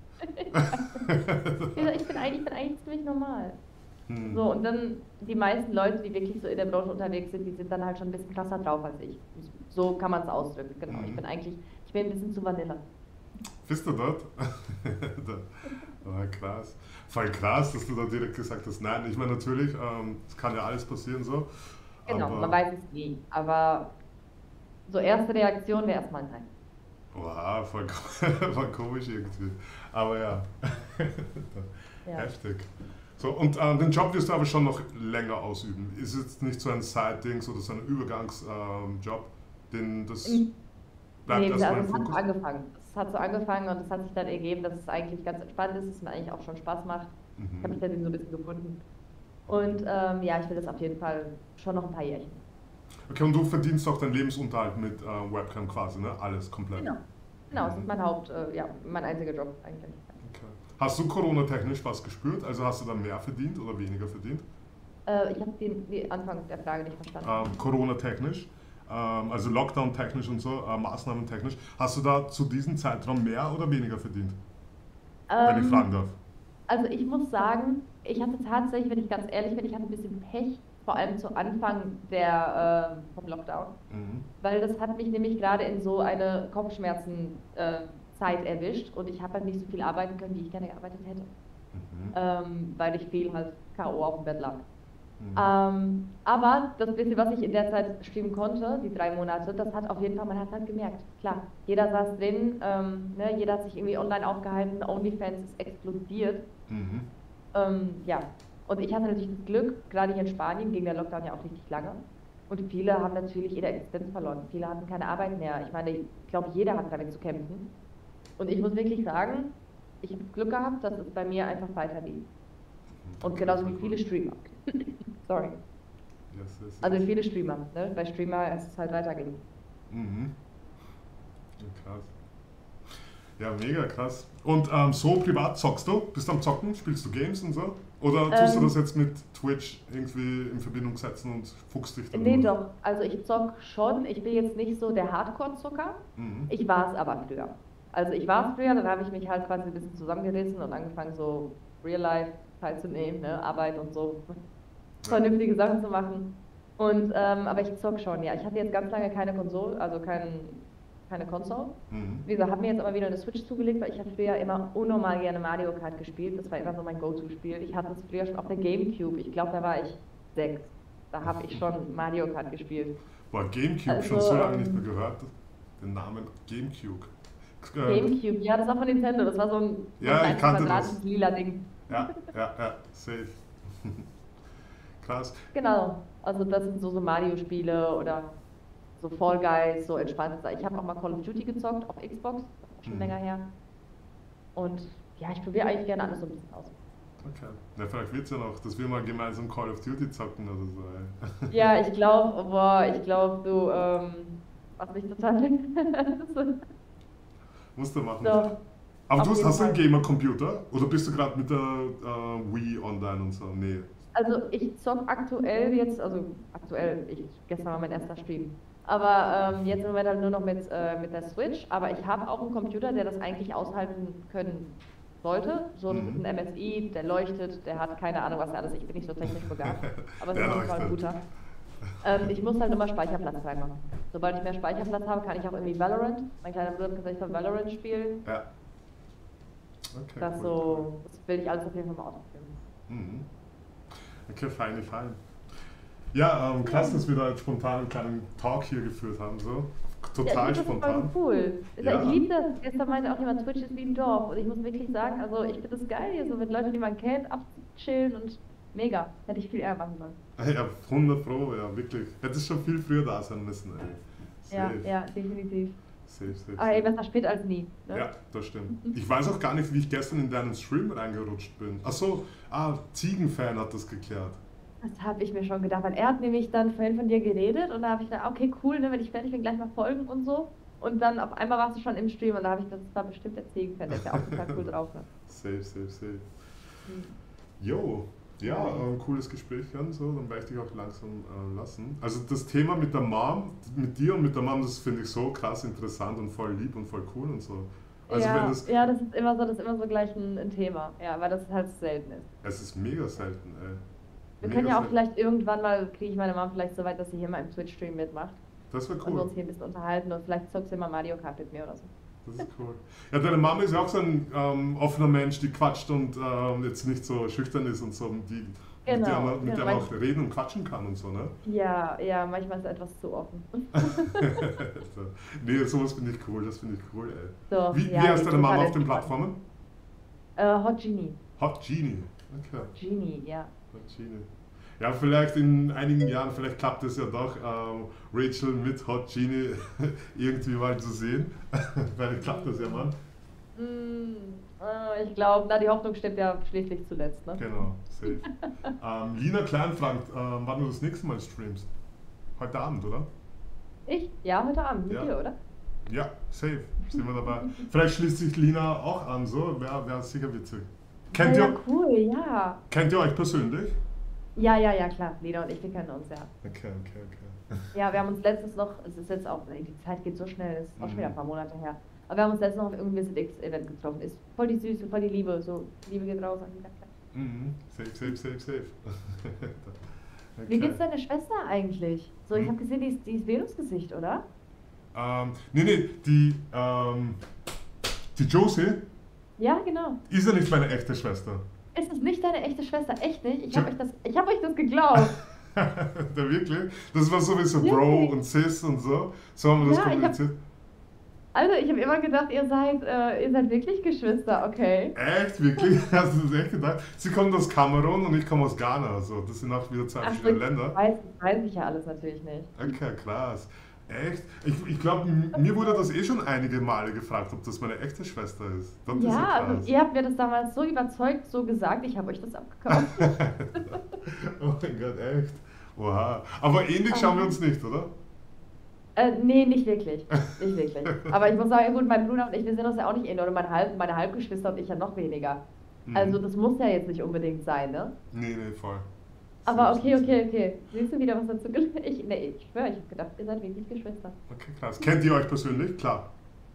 Wie gesagt, ich bin eigentlich, ich bin eigentlich ziemlich normal. Hm. So, und dann die meisten Leute, die wirklich so in der Branche unterwegs sind, die sind dann halt schon ein bisschen krasser drauf als ich. So kann man es ausdrücken, genau. Ich Mhm. bin eigentlich, ich bin ein bisschen zu Vanilla. Bist du dort? Da- Ah, krass. Voll krass, dass du da direkt gesagt hast, nein. Ich meine, natürlich, ähm, es kann ja alles passieren so, Genau, man aber, weiß es nie. Aber so erste Reaktion wäre erstmal nein. wow, voll, voll komisch irgendwie. Aber ja, Ja. heftig. So, und äh, den Job wirst du aber schon noch länger ausüben. Ist jetzt nicht so ein Side-Dings oder so ein Übergangsjob, ähm, Job, den das In- bleibt Nee, wie gesagt, erstmal im also es hat so Fokus? angefangen. Es hat so angefangen und es hat sich dann ergeben, dass es eigentlich ganz entspannt ist, dass es mir eigentlich auch schon Spaß macht. Ich habe Mhm. mich da so ein bisschen gefunden. Und ähm, ja, ich will das auf jeden Fall schon noch ein paar Jährchen. Okay, und du verdienst auch deinen Lebensunterhalt mit äh, Webcam quasi, ne? Alles komplett. Genau. Genau, es ist Mhm. mein Haupt, äh, ja, mein einziger Job eigentlich. Okay. Hast du Corona-technisch was gespürt? Also hast du dann mehr verdient oder weniger verdient? Äh, ich habe den, den Anfang der Frage nicht verstanden. Ähm, Corona-technisch, ähm, also Lockdown-technisch und so, äh, Maßnahmen-technisch. Hast du da zu diesem Zeitraum mehr oder weniger verdient? Wenn ich fragen Ähm, darf. also ich muss sagen, ich hatte tatsächlich, wenn ich ganz ehrlich bin, ich hatte ein bisschen Pech, vor allem zu Anfang der, äh, vom Lockdown. Mhm. Weil das hat mich nämlich gerade in so eine Kopfschmerzen-Zeit erwischt und ich habe halt nicht so viel arbeiten können, wie ich gerne gearbeitet hätte, Mhm. ähm, weil ich viel halt K O auf dem Bett lag. Mhm. Ähm, aber das bisschen, was ich in der Zeit streamen konnte, die drei Monate, das hat auf jeden Fall, man hat halt gemerkt, klar, jeder saß drin, ähm, ne, jeder hat sich irgendwie online aufgehalten, OnlyFans ist explodiert. Mhm. Ähm, ja, und ich hatte natürlich das Glück, gerade hier in Spanien ging der Lockdown ja auch richtig lange. Und viele haben natürlich ihre Existenz verloren. Viele hatten keine Arbeit mehr. Ich meine, ich glaube, jeder hat damit zu kämpfen. Und ich muss wirklich sagen, ich habe Glück gehabt, dass es bei mir einfach weiter lief. Und Okay, genauso voll wie cool. viele Streamer. Sorry. Yes, yes, Also yes. wie viele Streamer. Ne? Bei Streamer ist es halt weiterging. Mhm. Ja, krass. Ja, mega krass. Und ähm, so privat zockst du? Bist du am Zocken? Spielst du Games und so? Oder tust du das Ähm, jetzt mit Twitch irgendwie in Verbindung setzen und fuchst dich da nee, durch? doch. Also ich zock schon. Ich bin jetzt nicht so der Hardcore-Zocker. Mhm. Ich war es aber früher. Also ich war es früher, dann habe ich mich halt quasi ein bisschen zusammengerissen und angefangen so Real Life teilzunehmen, ne? Arbeit und so Ja. vernünftige Sachen zu machen. Und ähm, aber ich zock schon, ja. Ich hatte jetzt ganz lange keine Konsole, also kein, keine Console. Mhm. Wie gesagt, habe mir jetzt aber wieder eine Switch zugelegt, weil ich habe früher immer unnormal gerne Mario Kart gespielt. Das war immer so mein Go-To-Spiel. Ich hatte es früher schon auf der GameCube. Ich glaube, da war ich sechs. Da habe ich schon Mario Kart gespielt. Boah, Gamecube, Also, schon so lange nicht mehr ähm, gehört. Den Namen Gamecube. Äh, GameCube, ja, das war von Nintendo. Das war so ein, so ein Ja, ich kleines kannte quadratisches das. lila Ding. Ja, ja, ja, safe. Krass. Genau. Also das sind so, so Mario-Spiele oder so Fall Guys, so entspannte Sachen. Ich habe auch mal Call of Duty gezockt auf Xbox, schon Mhm. länger her. Und ja, ich probiere eigentlich gerne alles so ein bisschen aus. Okay. Ja, vielleicht wird es ja noch, dass wir mal gemeinsam Call of Duty zocken oder so. Ey. Ja, ich glaube, boah, ich glaube, du ähm, machst mich total. Musst du machen. So. Aber du Auf hast, jeden hast du einen Fall. Gamer-Computer? Oder bist du gerade mit der äh, Wii online und so? Nee. Also ich zock aktuell jetzt, also aktuell, ich gestern war mein erster Stream. Aber ähm, jetzt im Moment halt nur noch mit, äh, mit der Switch. Aber ich habe auch einen Computer, der das eigentlich aushalten können sollte. So, das ist Mhm. ein M S I, der leuchtet, der hat keine Ahnung, was er alles ist. Ich bin nicht so technisch begabt. Aber es ist Der auf jeden Fall ein leuchtet. guter. Ähm, ich muss halt immer Speicherplatz reinmachen. Sobald ich mehr Speicherplatz habe, kann ich auch irgendwie Valorant. Mein kleiner Bruder kann sich von Valorant spielen. Ja. Okay, Das cool, cool. so, das will ich alles auf jeden Fall mal ausprobieren. Mhm. Okay, fein, fein. Ja, ähm, krass, dass wir da jetzt spontan einen kleinen Talk hier geführt haben, so. Ja, ich Total finde das voll spontan. cool. Ich Ja. liebe das. Gestern meinte auch jemand, Twitch ist wie ein Dorf. Und ich muss wirklich sagen, also ich finde das geil hier, so mit Leuten, die man kennt, abzuchillen und mega. Hätte ich viel eher machen sollen. Ja, hundert Pro, ja, wirklich. Hätte es schon viel früher da sein müssen, ey. Ja, Safe. ja, definitiv. Safe, safe, Aber ey, safe. besser spät als nie. Ne? Ja, das stimmt. Ich weiß auch gar nicht, wie ich gestern in deinen Stream reingerutscht bin. Ach so, ah, Ziegenfan hat das geklärt. Das habe ich mir schon gedacht, weil er hat nämlich dann vorhin von dir geredet und da habe ich gedacht, okay, cool, ne, wenn ich fertig bin, gleich mal folgen und so. Und dann auf einmal warst du schon im Stream und da habe ich gedacht, das war bestimmt der Ziegenfan, der ist ja auch total cool drauf. Ne? Safe, safe, safe. Hm. Jo, ja, äh, cooles Gespräch, Jan, so, dann werde ich dich auch langsam äh, lassen. Also das Thema mit der Mom, mit dir und mit der Mom, das finde ich so krass interessant und voll lieb und voll cool und so. Also wenn Ja, das, ja, das ist immer so, das ist immer so gleich ein, ein Thema. Ja, weil das halt selten ist. es ist mega selten, ey. Wir Mega können ja auch selten. vielleicht irgendwann mal, kriege ich meine Mom vielleicht so weit, dass sie hier mal im Twitch-Stream mitmacht Das wäre und wir cool. uns hier ein bisschen unterhalten und vielleicht zockt sie mal Mario Kart mit mir oder so. Das ist cool. Ja, deine Mama ist ja auch so ein ähm, offener Mensch, die quatscht und ähm, jetzt nicht so schüchtern ist und so, die, mit der Genau, man, mit ja, der man manch- auch reden und quatschen kann und so, ne? ja, ja, manchmal ist er etwas zu offen. So. Nee, sowas finde ich cool, das finde ich cool, ey. So, Wie, ja, wie heißt die deine Mama total auf den entspannt. Plattformen? Äh, Hot Genie. Hot Genie. Okay, Genie, ja. Hot Genie. Ja, vielleicht in einigen Jahren, vielleicht klappt es ja doch, ähm, Rachel mit Hot Genie irgendwie mal zu sehen. Vielleicht klappt das ja mal. Mm, äh, ich glaube, na, die Hoffnung stirbt ja schließlich zuletzt, ne? Genau, safe. ähm, Lina Klein fragt, ähm, wann du das nächste Mal streamst. Heute Abend, oder? Ich? Ja, heute Abend mit Ja. dir, oder? Ja, safe. Sind wir dabei. Vielleicht schließt sich Lina auch an, so. Wäre wär sicher witzig. Kennt, ja, ihr, ja, cool, ja. kennt ihr euch persönlich? Ja, ja, ja, klar. Lena und ich, wir kennen uns, ja. Okay, okay, okay. Ja, wir haben uns letztens noch, es ist jetzt auch, ey, die Zeit geht so schnell, es ist auch schon wieder ein Mhm. paar Monate her. Aber wir haben uns letztens noch auf irgendeinem Visit X-Event getroffen. Ist voll die Süße, voll die Liebe, so Liebe geht raus an die Kleine. Mhm. Safe, safe, safe, safe. Wie Okay. geht's deiner Schwester eigentlich? So, ich Hm? habe gesehen, die ist, die ist Venus-Gesicht, oder? Ähm, nee, nee, die, ähm, die Josie Ja, genau. ist ja nicht meine echte Schwester. Ist es nicht deine echte Schwester? Echt nicht? Ich Ja. habe euch das, ich habe euch das geglaubt. Da wirklich? Das war sowieso Bro Wirklich? und Sis und so. So haben wir das Ja, ich hab- kommuniziert. Also, ich habe immer gedacht, ihr seid, äh, ihr seid wirklich Geschwister, okay. Echt? Wirklich? Hast du das echt gedacht? Sie kommt aus Kamerun und ich komme aus Ghana. Also das sind auch wieder zwei Ach, verschiedene so, Länder. weiß, weiß ich ja alles natürlich nicht. Okay, krass. Echt? Ich, ich glaube, mir wurde das eh schon einige Male gefragt, ob das meine echte Schwester ist. Das ist Ja, krass. also ihr habt mir das damals so überzeugt, so gesagt, ich habe euch das abgekauft. Oh mein Gott, echt? Oha. Aber ähnlich schauen wir uns nicht, oder? Äh, nee, nicht wirklich. Nicht wirklich. Aber ich muss sagen, gut, mein Bruder und ich, wir sind uns ja auch nicht ähnlich. Oder mein Halb, meine Halbgeschwister und ich ja noch weniger. Mhm. Also das muss ja jetzt nicht unbedingt sein, ne? Nee, nee, voll. Aber okay, Safe, safe, okay, okay. Siehst du wieder was dazu gelernt? Ich, nee, ich schwöre, ich habe gedacht, ihr seid wirklich Geschwister. safe. Okay, krass. Kennt ihr euch persönlich? Klar.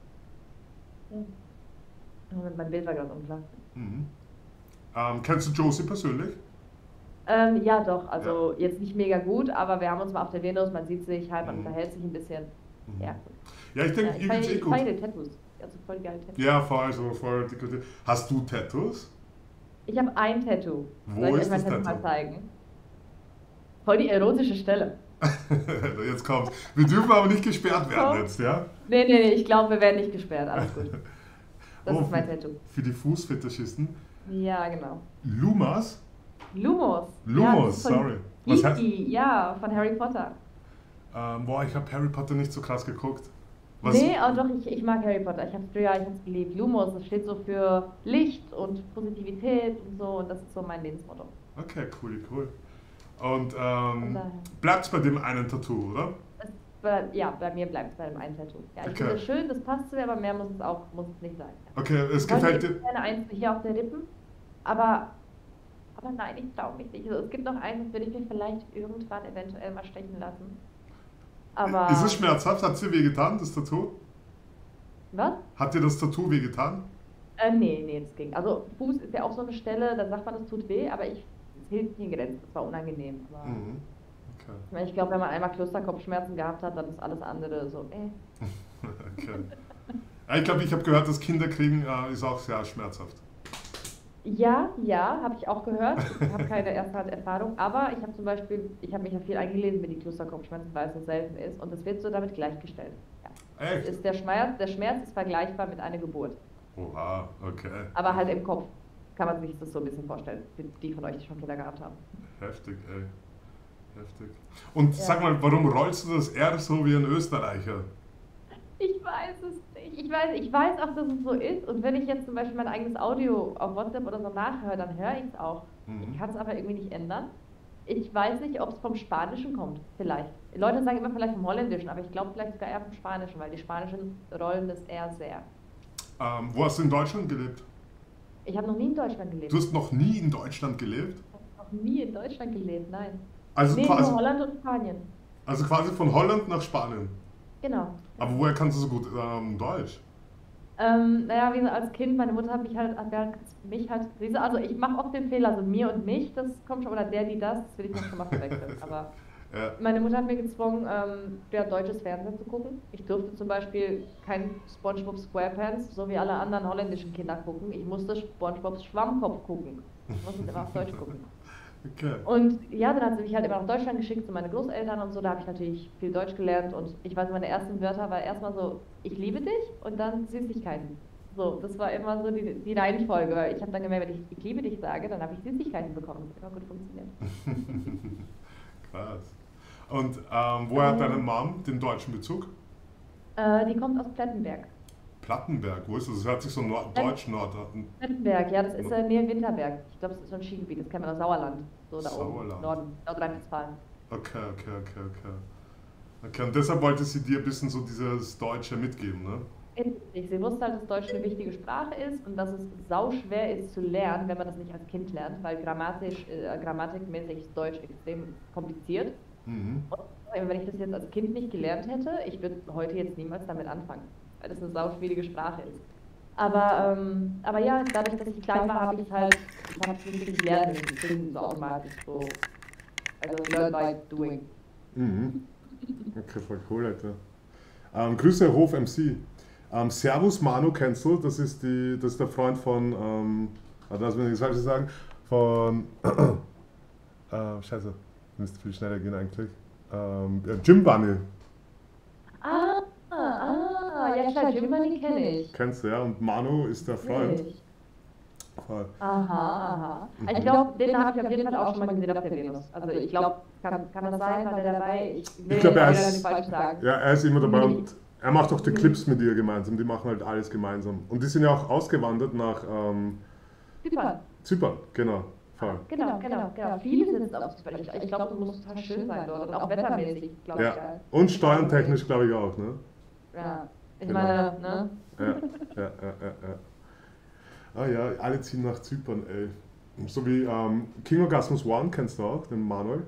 Ja. Oh, mein Bild war gerade unklar. Mhm. Ähm, kennst du Josie persönlich? Ähm, ja, doch. Also jetzt nicht mega gut, aber wir haben uns mal auf der Venus, man sieht sich halt, man Mhm. unterhält sich ein bisschen. Mhm. Ja, gut. Ja, ich Ja, denke, ich ihr geht's feiere eh ich gut. feiere Tattoos. Also voll geile Tattoos. Ja, voll, so voll dekoriert. Hast du Tattoos? Ich habe ein Tattoo. Wo Soll ich ist euch mein das Tattoo Tattoo? mal zeigen? Voll die erotische Stelle. Jetzt kommt's. Wir dürfen aber nicht gesperrt werden Komm. jetzt, ja? Nee, nee, nee, ich glaube, wir werden nicht gesperrt. Alles gut. Das Oh, ist mein für- Tattoo. Für die Fußfetischisten. Ja, genau. Lumas? Lumos. Lumos, ja, das ist von sorry. Was heißt- Iggy, ja, von Harry Potter. Ähm, boah, ich habe Harry Potter nicht so krass geguckt. Was? Nee, aber doch, ich, ich mag Harry Potter. Ich habe früher, ich habe es geliebt. Lumos, das steht so für Licht und Positivität und so. Und das ist so mein Lebensmotto. Okay, cool, cool. Und Von ähm, daher. bleibt's bei dem einen Tattoo, oder? Es bei, ja, bei mir bleibt es bei dem einen Tattoo. Ja, ich Okay. finde es schön, das passt zu mir, aber mehr muss es auch muss es nicht sein. Ja. Okay, es Ich wollte gefällt eh dir. gerne eins hier auf der Rippen, aber, aber nein, ich traue mich nicht. Also, es gibt noch eins, das würde ich mir vielleicht irgendwann eventuell mal stechen lassen. Ist es Aber, schmerzhaft? Hat es dir wehgetan, das Tattoo? was? Hat dir das Tattoo wehgetan? Äh, nee, nee, das ging. Also Fuß ist ja auch so eine Stelle, da sagt man, das tut weh, aber ich, es hielt nicht in Grenzen, das war unangenehm. Aber Mhm. Okay. ich meine, ich glaube, wenn man einmal Clusterkopfschmerzen gehabt hat, dann ist alles andere so, äh. Okay. Ja, ich glaube, ich habe gehört, dass Kinder kriegen äh, ist auch sehr schmerzhaft. Ja, ja, habe ich auch gehört. Ich habe keine Ersthanderfahrung, aber ich habe zum Beispiel, ich habe mich ja viel eingelesen mit die Clusterkopfschmerzen, weil es so selten ist und es wird so damit gleichgestellt. Ja. Es Echt? ist der Schmerz, der Schmerz ist vergleichbar mit einer Geburt, Oha, okay. aber halt im Kopf kann man sich das so ein bisschen vorstellen, für die von euch, die schon Kinder gehabt haben. Heftig, ey. Heftig. Und Ja. sag mal, warum rollst du das R so wie ein Österreicher? Ich weiß es nicht. Ich weiß, ich weiß auch, dass es so ist. Und wenn ich jetzt zum Beispiel mein eigenes Audio auf WhatsApp oder so nachhöre, dann höre ich es auch. Ich Mhm. kann es aber irgendwie nicht ändern. Ich weiß nicht, ob es vom Spanischen kommt. Vielleicht. Leute sagen immer vielleicht vom Holländischen, aber ich glaube vielleicht sogar eher vom Spanischen, weil die Spanischen rollen das eher sehr. Ähm, wo hast du in Deutschland gelebt? Ich habe noch nie in Deutschland gelebt. Du hast noch nie in Deutschland gelebt? Ich habe noch nie in Deutschland gelebt, nein. Also Nee, quasi, nur Holland und Spanien. also quasi von Holland nach Spanien. Genau. Aber woher kannst du so gut ähm, Deutsch? Ähm, naja, wie gesagt, als Kind, meine Mutter hat mich halt, hat halt mich halt, siehst du, also ich mache oft den Fehler, also mir und mich, das kommt schon, oder der, die, das, das will ich noch schon mal verwechseln, aber Ja. meine Mutter hat mir gezwungen, ähm, ja, deutsches Fernsehen zu gucken. Ich durfte zum Beispiel kein SpongeBob SquarePants, so wie alle anderen holländischen Kinder gucken. Ich musste SpongeBobs Schwammkopf gucken. Ich musste es immer auf Deutsch gucken. Okay. Und ja, dann hat sie mich halt immer nach Deutschland geschickt zu meinen Großeltern und so. Da habe ich natürlich viel Deutsch gelernt und ich weiß, meine ersten Wörter war erstmal so, ich liebe dich und dann Süßigkeiten. So, das war immer so die, die Reihenfolge, weil ich habe dann gemerkt, wenn ich ich liebe dich sage, dann habe ich Süßigkeiten bekommen. Das hat immer gut funktioniert. Krass. Und ähm, woher hat deine Mom den deutschen Bezug? Äh, die kommt aus Plettenberg. Plattenberg, wo ist das? Das hört sich so nord deutsch-nord an. Plettenberg, ja, das ist äh, nähe Winterberg. Ich glaube, das ist so ein Skigebiet, das kennt man aus Sauerland. So da Sauerland. oben, Norden, Nordrhein-Westfalen. Okay, okay, okay, okay. Okay, und deshalb wollte sie dir ein bisschen so dieses Deutsche mitgeben, ne? Richtig. Sie wusste halt, dass Deutsch eine wichtige Sprache ist und dass es sauschwer ist zu lernen, wenn man das nicht als Kind lernt, weil grammatisch, äh, grammatikmäßig ist Deutsch extrem kompliziert. Mhm. Und wenn ich das jetzt als Kind nicht gelernt hätte, ich würde heute jetzt niemals damit anfangen, weil das eine sauschwierige Sprache ist. Aber, ähm, aber ja, dadurch, dass ich klein war, habe ich es halt, ich habe es nicht wirklich lernen müssen. Das ging so automatisch so. Also learn by doing. Mhm. Okay, voll cool, Alter. Ähm, Grüße Hof M C. Ähm, Servus Manu kennst du, das ist, die, das ist der Freund von, ähm, warte, lass mich nichts Falsches sagen, von, äh, scheiße, müsste viel schneller gehen eigentlich, ähm, ja, Jim Bunny, Ah, ah, ja klar, Jim Money kenne ich. kennst du, ja, und Manu ist der Freund. Richtig. Voll. Aha, aha. Ich glaube, den habe ich auf jeden Fall auch schon mal gesehen auf der Venus. Also ich glaube, kann, kann das sein, war der dabei? Ich will Ich glaub, er jetzt ist- nicht falsch sagen. Ja, er ist immer dabei Nee. und er macht auch die Mhm. Clips mit ihr gemeinsam, die machen halt alles gemeinsam. Und die sind ja auch ausgewandert nach ähm, Super. Zypern, genau, voll. Genau, genau, genau. Viele sitzen auf Zypern. Ich, ich glaube, das muss total schön sein dort. Und auch wettermäßig, glaube ich. Ja, und steuerntechnisch glaube ich auch, ne? Ja. Ich Genau. meine, ne? Ja, ja, ja, ja, ja. Ah ja, alle ziehen nach Zypern, ey. So wie ähm, King Orgasmus One, kennst du auch, den Manuel?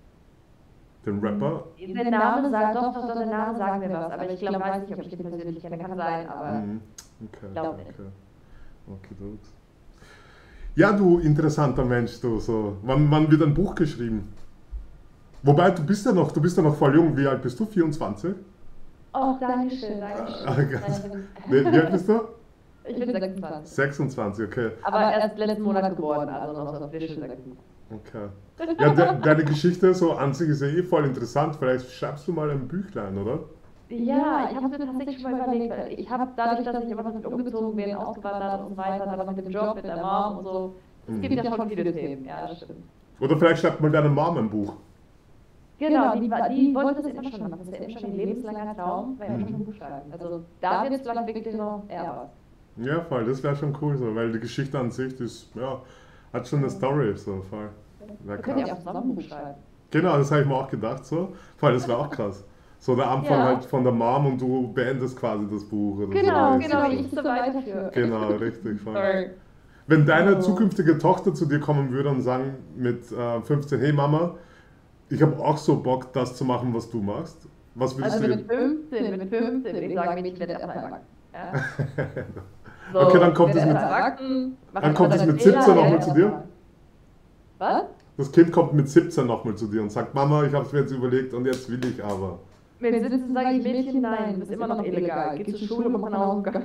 Den Rapper? Der Name sagt, doch, doch, doch, der Name sagt mir was. Aber ich glaube, weiß nicht, ob ich den persönlich kenne. Kann sein, aber Mhm. Okay, glaub okay. nicht. Okay, gut. Ja, du interessanter Mensch, du so. Wann, wann wird ein Buch geschrieben? Wobei, du bist ja noch, du bist ja noch voll jung. Wie alt bist du? vierundzwanzig? oh, danke schön, danke Ah, schön. ganz- Nein, Wie, wie alt bist du? Ich bin sechsundzwanzig. sechsundzwanzig, okay. Aber erst letzten Monat geboren, also noch so frische sechsundzwanzig. Okay. Ja, de, deine Geschichte so an sich ist ja eh voll interessant. Vielleicht schreibst du mal ein Büchlein, oder? Ja, ich habe mir tatsächlich schon mal überlegt, weil ich habe dadurch, dass ich immer noch mit umgezogen bin, ausgewandert und so weiter, dann noch mit dem Job, mit der Mom und so. Es gibt ja schon viele Themen, ja, das stimmt. Oder vielleicht schreibt mal deine Mom ein Buch. Genau, die, war- die wollte das immer schon machen. Das ist ja immer schon ein lebenslanger Traum, weil immer schon ein Buch schreiben. Also da wird es vielleicht wirklich noch eher was. Ja, voll, das wäre schon cool, so, weil die Geschichte an sich, das ja, hat schon eine Story, so voll. Wär Wir können ja krass. auch zusammen ein Buch schreiben. Genau, das habe ich mir auch gedacht, so. Voll, das wäre auch krass. So der Anfang Ja. halt von der Mom und du beendest quasi das Buch oder Genau, so. genau, wie ich so weiterführe. Genau, richtig. Voll. Sorry. Wenn deine Oh. zukünftige Tochter zu dir kommen würde und sagen mit äh, fünfzehn, hey Mama, ich habe auch so Bock, das zu machen, was du machst. Was würdest Also du mit fünfzehn, mit fünfzehn würde ich sagen, ich werde erstmal erwachsen. Ja. So, Okay, dann kommt ich es werde mit- erstmal erwachsen, mache Dann kommt es meine mit Fehler, siebzehn lerne nochmal zu dir? erstmal. Was? Das Kind kommt mit siebzehn nochmal zu dir und sagt, Mama, ich habe es mir jetzt überlegt und jetzt will ich aber. Mit siebzehn sage ich, Mädchen, nein, du bist immer noch illegal. Geh zur Schule, mach eine Hausaufgabe.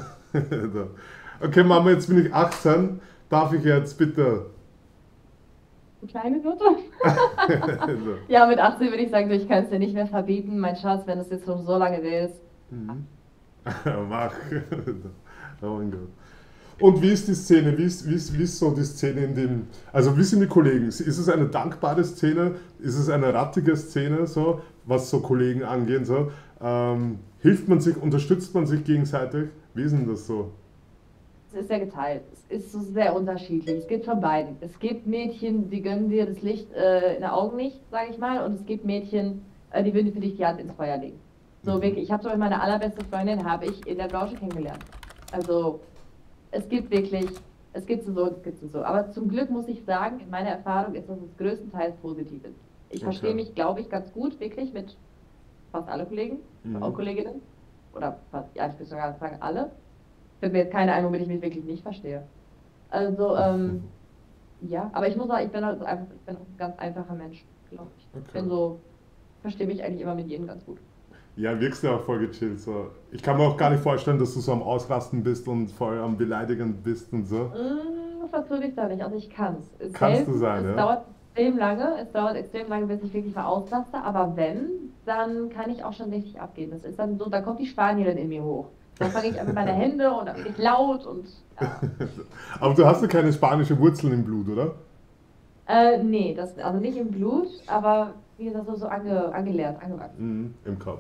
Okay, Mama, jetzt bin ich achtzehn. Darf ich jetzt bitte? Kleine Note? Ja, mit achtzehn würde ich sagen, so, ich kann es dir nicht mehr verbieten, mein Schatz, wenn du es jetzt schon so lange willst. Mhm. Mach. Oh mein Gott. Und wie ist die Szene? Wie ist, wie, ist, wie ist so die Szene in dem. Also, wie sind die Kollegen? Ist es eine dankbare Szene? Ist es eine rattige Szene, so, was so Kollegen angeht? So? Ähm, hilft man sich, unterstützt man sich gegenseitig? Wie ist denn das so? Es ist sehr geteilt. Es ist so sehr unterschiedlich. Es gibt von beiden. Es gibt Mädchen, die gönnen dir das Licht äh, in den Augen nicht, sage ich mal. Und es gibt Mädchen, äh, die würden für dich die Hand ins Feuer legen. So Mhm. wirklich. Ich habe zum Beispiel meine allerbeste Freundin, habe ich in der Branche kennengelernt. Also es gibt wirklich, es gibt so, es gibt so. Aber zum Glück muss ich sagen, in meiner Erfahrung ist das das größtenteils positiv ist. Ich Okay. verstehe mich, glaube ich, ganz gut, wirklich mit fast alle Kollegen, Mhm. auch Kolleginnen. Oder fast, ja, ich würde sogar sagen alle. Fällt mir jetzt keine ein, womit ich mich wirklich nicht verstehe. Also, ähm, ja, aber ich muss sagen, ich bin halt so einfach, ich bin auch ein ganz einfacher Mensch, glaube ich. Ich Okay. bin so, verstehe mich eigentlich immer mit jedem ganz gut. Ja, wirkst du auch voll gechillt. So. Ich kann mir auch gar nicht vorstellen, dass du so am Ausrasten bist und voll am Beleidigen bist und so. Mm, versuche ich da nicht, also ich kann es. Kannst du sein, es ja? dauert extrem lange, es dauert extrem lange, bis ich wirklich mal auslaste, aber wenn, dann kann ich auch schon richtig abgehen. Das ist dann so, da kommt die Spanierin in mir hoch. Dann fange ich an mit meinen Händen und dann bin ich laut und ja. Aber du hast ja keine spanische Wurzeln im Blut, oder? Äh, nee, das, also nicht im Blut, aber wie gesagt, so, so ange, angelernt, angewachsen. Mhm, im Kopf.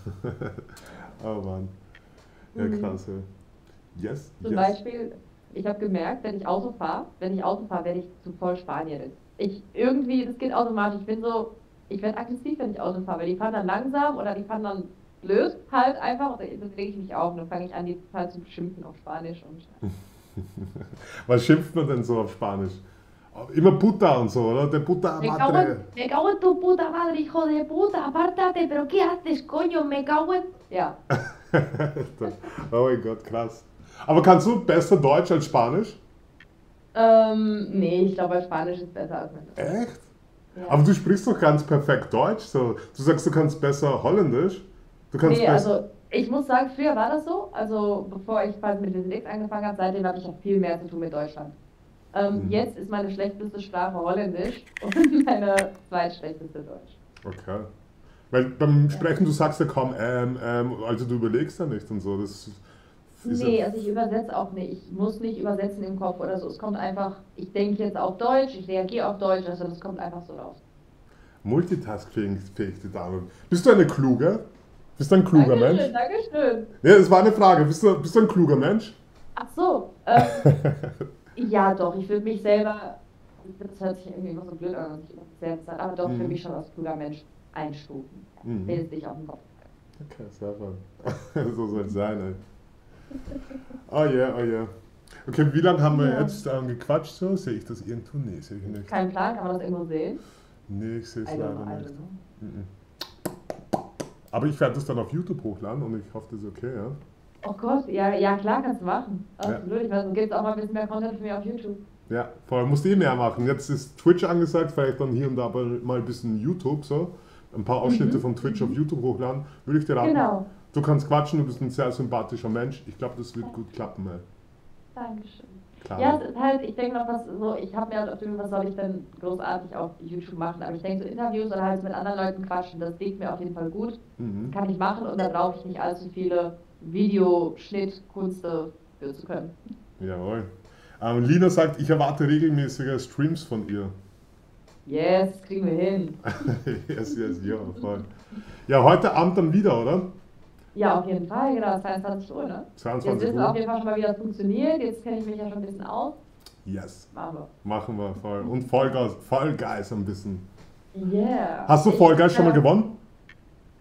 Oh Mann. Ja, Mhm. krass, ja. Yes, Zum yes. Beispiel, ich habe gemerkt, wenn ich Auto fahre, wenn ich Auto fahre, werde ich zu voll Spanierin. Ich irgendwie, das geht automatisch. Ich bin so, ich werde aggressiv, wenn ich Auto fahre, weil die fahren dann langsam oder die fahren dann blöd halt einfach und dann rege ich mich auf und dann fange ich an, die total zu beschimpfen auf Spanisch und Was schimpft man denn so auf Spanisch? Immer Puta und so, oder? Der Puta Me cago, en, Madre. me cago en tu puta madre, hijo de puta, apártate, pero ¿qué haces, coño? Me cago en... Ja. Oh mein Gott, krass. Aber kannst du besser Deutsch als Spanisch? Ähm, nee, ich glaube, Spanisch ist besser als mein Deutsch. Echt? Ja. Aber du sprichst doch ganz perfekt Deutsch. So. Du sagst, du kannst besser Holländisch. Du kannst Nee, besser. also ich muss sagen, früher war das so. Also bevor ich quasi mit Physik angefangen habe, seitdem habe ich auch viel mehr zu tun mit Deutschland. Ähm, Mhm. Jetzt ist meine schlechteste Sprache Holländisch und meine zweitschlechteste Deutsch. Okay. Weil beim Sprechen, du sagst ja kaum ähm, ähm, also du überlegst ja nicht und so. Das ist Nee, ja, also ich übersetze auch nicht. Ich muss nicht übersetzen im Kopf oder so. Es kommt einfach, ich denke jetzt auf Deutsch, ich reagiere auf Deutsch, also das kommt einfach so raus. multitaskfähig, fähig, die Dame. Bist du eine kluge? Bist du ein kluger Dankeschön, Mensch? Dankeschön. Ja, das war eine Frage. Bist du, bist du ein kluger Mensch? Ach so, ähm, ja doch, ich würde mich selber, das hört sich irgendwie immer so blöd an, und ich immer selbst sagen, aber doch, Mhm. für mich schon als kluger Mensch einstufen. Mhm. Will es nicht auf den Kopf. Okay, sehr fein. So soll es sein, ey. Oh yeah, oh yeah. Okay, wie lange haben wir Ja. jetzt ähm, gequatscht? So? Sehe ich das irgendwo? Nee, sehe ich nicht. Kein Plan, kann man das irgendwo sehen? Nee, ich sehe es I don't leider know, I nicht. don't know. Mhm. Aber ich werde das dann auf YouTube hochladen und ich hoffe, das ist okay, ja? Oh Gott, ja, ja klar, kannst du machen. Ja. Absolut, ich weiß, es gibt auch mal ein bisschen mehr Content für mich auf YouTube. Ja, vor allem musst du eh mehr machen. Jetzt ist Twitch angesagt, vielleicht dann hier und da aber mal ein bisschen YouTube so. Ein paar Ausschnitte Mhm. von Twitch auf YouTube hochladen. Würde ich dir raten. Genau. Du kannst quatschen, du bist ein sehr sympathischer Mensch. Ich glaube, das wird gut klappen, ey. Dankeschön. Klar. Ja, es ist halt, ich denke noch, was so, ich habe mir halt oft überlegt, was soll ich denn großartig auf YouTube machen, aber ich denke, so Interviews oder halt mit anderen Leuten quatschen, das liegt mir auf jeden Fall gut. Mhm. Kann ich machen und da brauche ich nicht allzu viele Videoschnittkunste für zu können. Jawohl. Ähm, Lina sagt, ich erwarte regelmäßige Streams von ihr. Yes, das kriegen wir hin. yes, yes, ja, voll. Ja, heute Abend dann wieder, oder? Ja, auf jeden Fall, genau, zweiundzwanzig Uhr, ne? Jetzt zweiundzwanzig wissen wir auf Uhr. jeden Fall schon mal, wie das funktioniert. Jetzt kenne ich mich ja schon ein bisschen aus. Yes, Machen wir. machen wir voll. Und Vollgas, Vollgas ein bisschen. Yeah. Hast du Ich, Vollgas schon mal äh, gewonnen?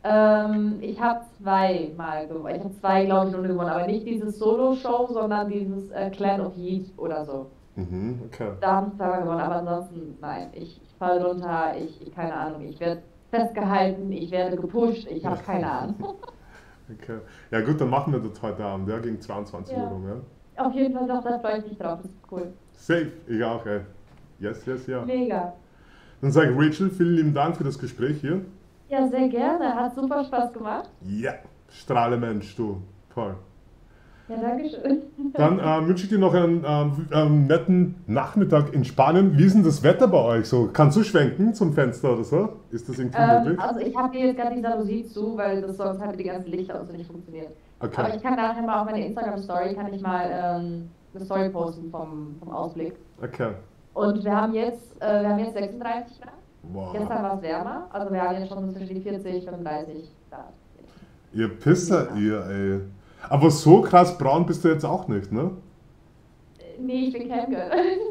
Ähm, ich habe zweimal gewonnen. Ich habe zwei, glaube ich, nur gewonnen, aber nicht dieses Solo-Show, sondern dieses äh, Clan of Heat oder so. Mhm, okay. Da habe ich zweimal gewonnen, aber ansonsten, nein, ich, ich falle runter, ich, ich, keine Ahnung, ich werde festgehalten, ich werde gepusht, ich habe keine Ahnung. Okay. Ja gut, dann machen wir das heute Abend, ja, gegen zweiundzwanzig Uhr Ja, rum, ja. auf jeden Fall, doch, da freue ich mich drauf, das ist cool. Safe, ich auch, ey. Yes, yes, ja. Mega. Dann sage ich Rachel, vielen lieben Dank für das Gespräch hier. Ja, sehr gerne, hat super Spaß gemacht. Ja, strahle Mensch, du. Toll. Ja, danke schön. Dann äh, wünsche ich dir noch einen ähm, ähm, netten Nachmittag in Spanien. Wie ist denn das Wetter bei euch so? Kannst du schwenken zum Fenster oder so? Ist das irgendwie Ähm, möglich? also ich habe hier jetzt gerade die Jalousie zu, weil das sonst halt mit den ganzen Lichter und so nicht funktioniert. Aber Okay, ich kann nachher mal auf meine Instagram-Story, kann ich mal ähm, eine Story posten vom, vom Ausblick. okay. Und wir haben jetzt, äh, wir haben jetzt sechsunddreißig Grad. Wow. Gestern war es wärmer, also wir haben jetzt schon zwischen die vierzig, fünfunddreißig Grad. Ihr Pisser, ihr, ey. Aber so krass braun bist du jetzt auch nicht, ne? Äh, Nee, ich bin Camgirl.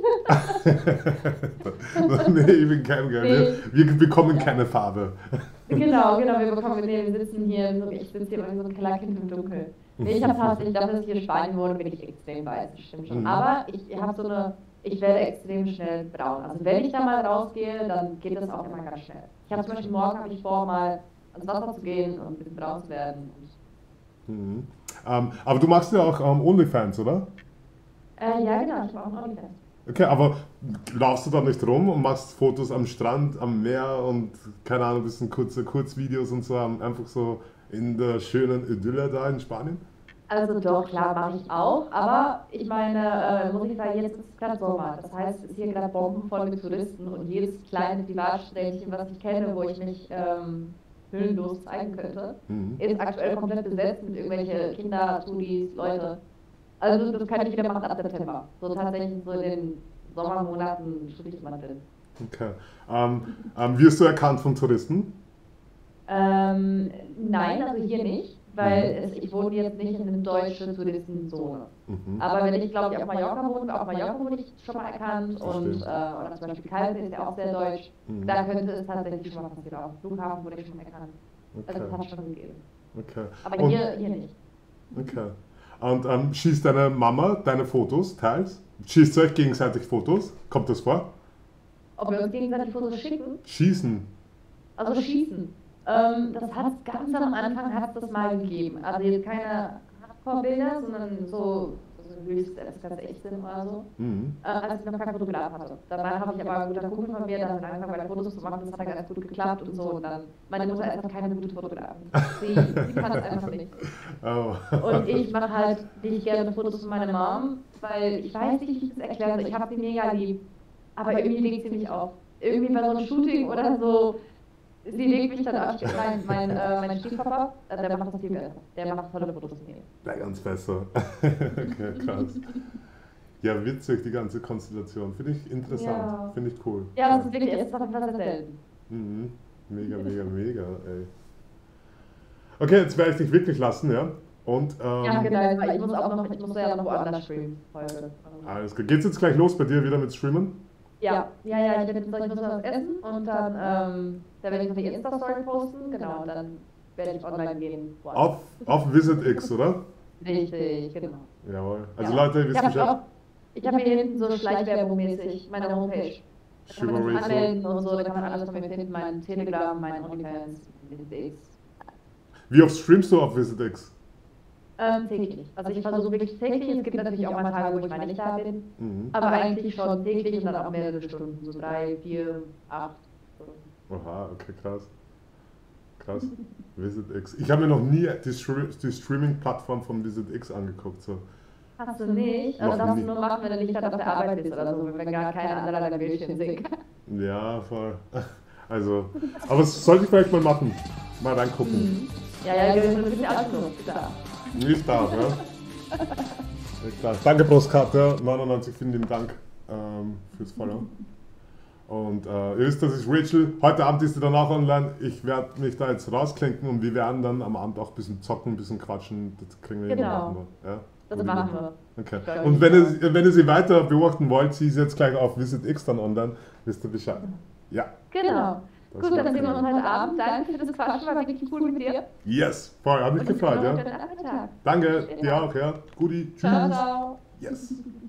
Nee, ich bin kein Girl. Nee. Wir, wir bekommen Ja. keine Farbe. Genau, genau, wir bekommen, nee, wir sitzen hier, in so, ich sitze hier in so einem Kellerkind im Dunkeln. Nee, ich habe tatsächlich, dafür, dass ich hier in Spanien wohne, bin ich extrem weiß, das stimmt schon. Mhm. Aber ich habe so eine, ich werde extrem schnell braun. Also wenn ich da mal rausgehe, dann geht das auch immer ganz schnell. Ich habe zum Beispiel morgen habe ich vor, mal ans Wasser zu gehen und ein bisschen braun zu werden. Und, Mhm. Ähm, aber du machst ja auch ähm, OnlyFans, oder? äh, ja, genau, ich war auch noch nicht. Okay, aber laufst du da nicht rum und machst Fotos am Strand, am Meer und keine Ahnung, ein bisschen kurze Kurzvideos und so, ähm, einfach so in der schönen Idylle da in Spanien? Also doch, klar, mache ich auch. Aber ich meine, äh, muss ich sagen, jetzt ist es gerade Sommer. Das heißt, es ist hier gerade bombenvoll mit Touristen und jedes kleine Privatstädtchen, was ich kenne, wo ich mich ähm, hüllenlos zeigen könnte, Mhm. ist aktuell komplett besetzt mit irgendwelche Kinder, Studis, Leute. Also das kann ich wieder machen ab September. So tatsächlich so in den Sommermonaten schrieb ich mal drin. Okay. Ähm, ähm, wirst du erkannt von Touristen? Ähm, nein, also hier nicht, weil Mhm. es, ich wohne jetzt nicht in einer deutschen Touristenzone. Mhm. Aber wenn ich, glaube ich, auf Mallorca wohne, auf Mallorca wurde ich schon mal erkannt und Verstehe. äh, oder zum Beispiel Calpe ist ja auch sehr deutsch. Mhm. Da könnte es tatsächlich schon mal passieren. Auch am Flughafen wurde ich schon erkannt. Also es Okay. hat schon gegeben. Okay. Aber Und, hier, hier nicht. okay. Und ähm, schießt deine Mama deine Fotos teils? Schießt ihr euch gegenseitig Fotos? Kommt das vor? Ob wir uns gegenseitig Fotos schicken? Schießen. Also schießen. Ähm, das hat es ganz am Anfang hat es das mal gegeben. Also jetzt keine Hardcore-Bilder, sondern so, so Reels, das ganz echt sind oder so. Mhm. Äh, als ich noch keinen Fotograf hatte. Danach habe ich aber einen guten Kumpel von mir, der hat angefangen, meine Fotos zu machen, das hat dann ganz gut geklappt und so. Und dann, meine Mutter ist einfach keine gute Fotografin. Sie, sie kann das einfach nicht. Oh. Und ich mache halt nicht gerne Fotos von meiner Mom, weil ich weiß nicht, wie ich das erklären soll. Ich habe sie mega lieb, aber irgendwie legt sie mich auf. Irgendwie bei so einem Shooting oder so, sie legt mich dann auf. Mein, mein, äh, mein Stiefpapa, äh, der macht das viel besser. Der macht tolle Fotos von mir. Ja, ganz besser. Okay, krass. Ja, witzig, die ganze Konstellation. Finde ich interessant. Ja. Finde ich cool. Ja, das ist wirklich, es ist auf jeden Fall sehr selten. Mhm. Mega, mega, mega, ey. Okay, jetzt werde ich dich wirklich lassen, ja? Und, ähm, Ja, genau, weil ich muss auch noch, ich muss ja noch woanders streamen heute. alles klar. Geht's jetzt gleich los bei dir wieder mit Streamen? Ja, ja, ja, ich, bin, ich muss was essen und dann, ähm, da werde ich noch die Insta-Story posten, genau, und dann werde ich online gehen. Auf, auf Visit X, oder? Richtig, genau. Jawohl. Also Ja. Leute, ihr Ich wisst habe Bescheid. auch, ich habe hier hinten so Schleichwerbung-mäßig meine Homepage. Da kann man sich Chivalry so. anmelden und so, da kann man alles von mir finden, mein Telegram, mein OnlyFans, X. Wie oft streamst du auf Visit X? Ähm, täglich. Also ich versuche wirklich täglich, es gibt natürlich auch mal Tage, wo ich mal nicht da bin, Mhm. aber eigentlich schon täglich und dann auch mehrere Stunden, so drei, vier, acht Stunden. Oha, okay, krass. Krass. Visit X. Ich habe mir noch nie die, Stre die Streaming-Plattform von Visit X angeguckt. So. Hast du nicht? Noch Also darfst nie. du nur machen, wenn du nicht gerade auf der Arbeit bist oder so, wenn gar kein anderer dein Bildschirm sehen kann. Ja, voll. Also, aber das sollte ich vielleicht mal machen. Mal reingucken. Mhm. Ja, ja, wir sind ein bisschen alt genug, klar. Nicht da, ja? Ja, klar. Danke, Brostkarte. neunundneunzig, vielen lieben Dank ähm, fürs Follow. Und äh, ihr wisst, das ist Rachel. Heute Abend ist sie dann auch online. Ich werde mich da jetzt rausklinken und wir werden dann am Abend auch ein bisschen zocken, ein bisschen quatschen. Das kriegen wir Genau. hin. Ja? Das machen wir. Okay. Stell Und dich wenn vor. ihr, wenn ihr sie weiter beobachten wollt, sie ist jetzt gleich auf Visit X dann online, wisst ihr Bescheid. Ja. Genau. Das Gut, war dann sehen wir cool. uns heute Abend. Danke für das Quatschen, war wirklich cool mit dir. Yes, voll, hat mich Und gefreut, noch einen ja. schönen Nachmittag. Danke, dir auch, ja. Guti, tschüss. Ciao, ciao. Yes.